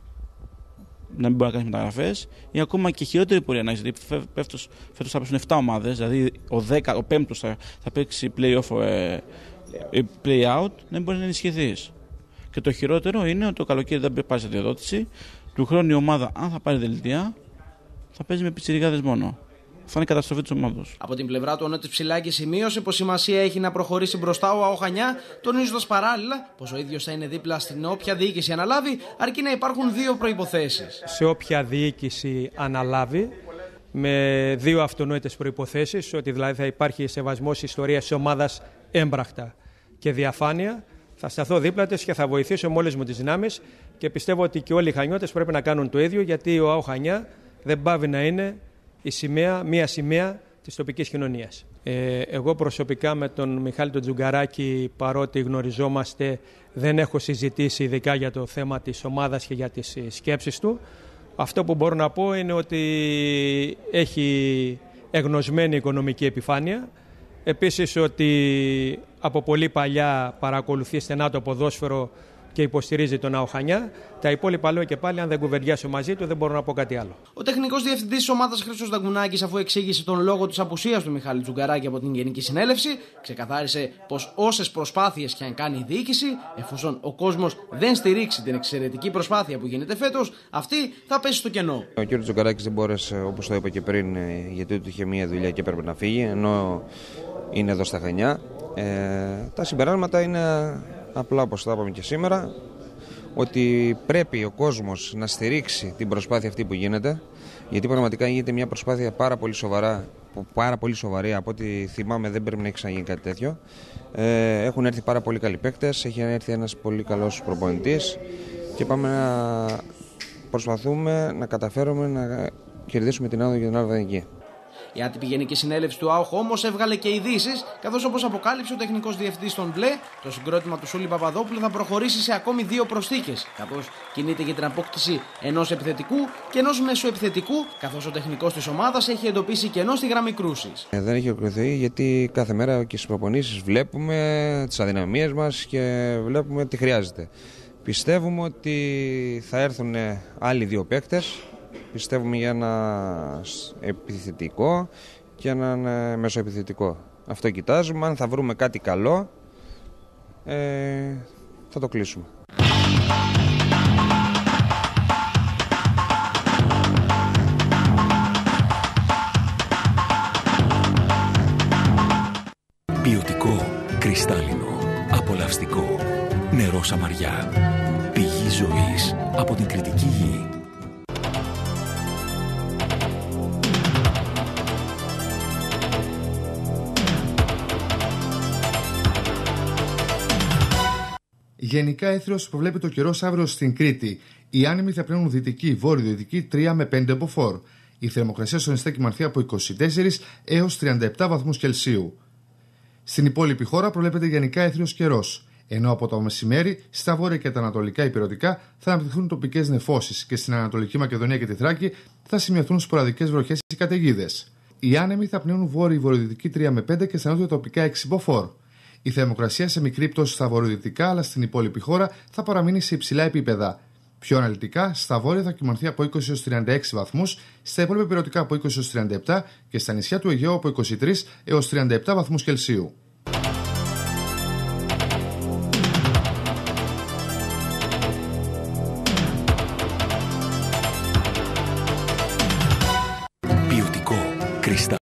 να μην μπορεί να κάνει μεταγραφές, ή ακόμα και χειρότερη πορεία να έχει. Δηλαδή, φέτος θα παίξουν επτά ομάδες, δηλαδή ο, δέκα, ο πέμπτος θα, θα παίξει play-off, ε, play-out, δεν μπορεί να ενισχυθεί. Και το χειρότερο είναι ότι το καλοκαίρι δεν πάρει σε διαδότηση. Του χρόνου η ομάδα, αν θα πάρει δελτία, θα παίζει με πιτσιρικάδες μόνο. Θα είναι καταστροφή της ομάδας. Από την πλευρά του, ο Νότης Ψηλάκης σημείωσε πως σημασία έχει να προχωρήσει μπροστά ο ΑΟ Χανιά, τονίζοντας παράλληλα πως ο ίδιος θα είναι δίπλα στην όποια διοίκηση αναλάβει, αρκεί να υπάρχουν δύο προϋποθέσεις. Σε όποια διοίκηση αναλάβει, με δύο αυτονόητες προϋποθέσεις, ότι δηλαδή θα υπάρχει σεβασμός ιστορίας της ομάδας έμπρακτα και διαφάνεια. Θα σταθώ δίπλα της και θα βοηθήσω με όλες μου τις δυνάμεις και πιστεύω ότι και όλοι οι Χανιώτες πρέπει να κάνουν το ίδιο, γιατί ο ΑΟ Χανιά δεν πάβει να είναι η σημαία, μία σημαία της τοπικής κοινωνίας. Ε, εγώ προσωπικά με τον Μιχάλη τον Τζουγκαράκη, παρότι γνωριζόμαστε, δεν έχω συζητήσει ειδικά για το θέμα της ομάδας και για τις σκέψεις του. Αυτό που μπορώ να πω είναι ότι έχει εγνωσμένη οικονομική επιφάνεια. Επίσης ότι από πολύ παλιά παρακολουθεί στενά το ποδόσφαιρο και υποστηρίζει τον ΑΟ Χανιά. Τα υπόλοιπα λέω και πάλι, αν δεν κουβεντιάσω μαζί του, δεν μπορώ να πω κάτι άλλο. Ο τεχνικός διευθυντής της ομάδας Χρήστος Δαγκουνάκης, αφού εξήγησε τον λόγο της απουσίας του Μιχάλη Τζουγκαράκη από την Γενική Συνέλευση, ξεκαθάρισε πως όσες προσπάθειες και αν κάνει η διοίκηση, εφόσον ο κόσμος δεν στηρίξει την εξαιρετική προσπάθεια που γίνεται φέτος, αυτή θα πέσει στο κενό. Ο κ. Τζουγκαράκης δεν μπόρεσε, όπως το είπα και πριν, γιατί του είχε μία δουλειά και έπρεπε να φύγει, ενώ είναι εδώ στα Χανιά. Ε, τα συμπεράσματα είναι απλά όπως τα είπαμε και σήμερα, ότι πρέπει ο κόσμος να στηρίξει την προσπάθεια αυτή που γίνεται, γιατί πραγματικά γίνεται μια προσπάθεια πάρα πολύ σοβαρά, πάρα πολύ σοβαρή, από ό,τι θυμάμαι δεν πρέπει να έχει ξαναγίνει κάτι τέτοιο. Ε, έχουν έρθει πάρα πολύ καλοί παίκτες, έχει έρθει ένας πολύ καλός προπονητής και πάμε να προσπαθούμε να καταφέρουμε να κερδίσουμε την άδεια για την Αλβανική. Η άτυπη Γενική Συνέλευση του ΑΟΧ όμως έβγαλε και ειδήσεις, καθώς όπως αποκάλυψε ο τεχνικός διευθυντής των Μπλε, το συγκρότημα του Σούλη Παπαδόπουλου θα προχωρήσει σε ακόμη δύο προσθήκες, καθώς κινείται για την απόκτηση ενός επιθετικού και ενός μεσοεπιθετικού, καθώς ο τεχνικός της ομάδας έχει εντοπίσει κενό στη γραμμή κρούσης. Ε, δεν έχει ολοκληρωθεί, γιατί κάθε μέρα και στις προπονήσεις βλέπουμε τις αδυναμίες μας και βλέπουμε τι χρειάζεται. Πιστεύουμε ότι θα έρθουν άλλοι δύο παίκτες. Πιστεύουμε για ένα επιθετικό και έναν μεσοεπιθετικό. Αυτό κοιτάζουμε. Αν θα βρούμε κάτι καλό, ε, θα το κλείσουμε. Ποιοτικό, κρυστάλλινο, απολαυστικό, νερό Σαμαριά, πηγή ζωής από την Κρητική Γη. Γενικά έθριος προβλέπει το καιρός αύριο στην Κρήτη. Οι άνεμοι θα πνέουν δυτική, βόρειο-δυτική τρία με πέντε μποφόρ. Η θερμοκρασία στον νησί θα κυμανθεί από είκοσι τέσσερα έως τριάντα επτά βαθμούς Κελσίου. Στην υπόλοιπη χώρα προβλέπεται γενικά έθριος καιρός. Ενώ από το μεσημέρι στα βόρεια και τα ανατολικά υπηρετικά θα αναπτυχθούν τοπικές νεφώσεις και στην Ανατολική Μακεδονία και τη Θράκη θα σημειωθούν σποραδικές βροχές ή καταιγίδες. Οι άνεμοι θα πνέουν βόρειο-βορειοδυτική τρία με πέντε και στα νότια τοπικά έξι μποφόρ. Η θερμοκρασία σε μικρή πτώση στα βορειοδυτικά, αλλά στην υπόλοιπη χώρα θα παραμείνει σε υψηλά επίπεδα. Πιο αναλυτικά, στα βόρεια θα κυμανθεί από είκοσι έως τριάντα έξι βαθμούς, στα υπόλοιπα υπηρετικά από είκοσι έως τριάντα επτά και στα νησιά του Αιγαίου από είκοσι τρία έως τριάντα επτά βαθμούς Κελσίου. Ποιοτικό, κρυστάλλινο,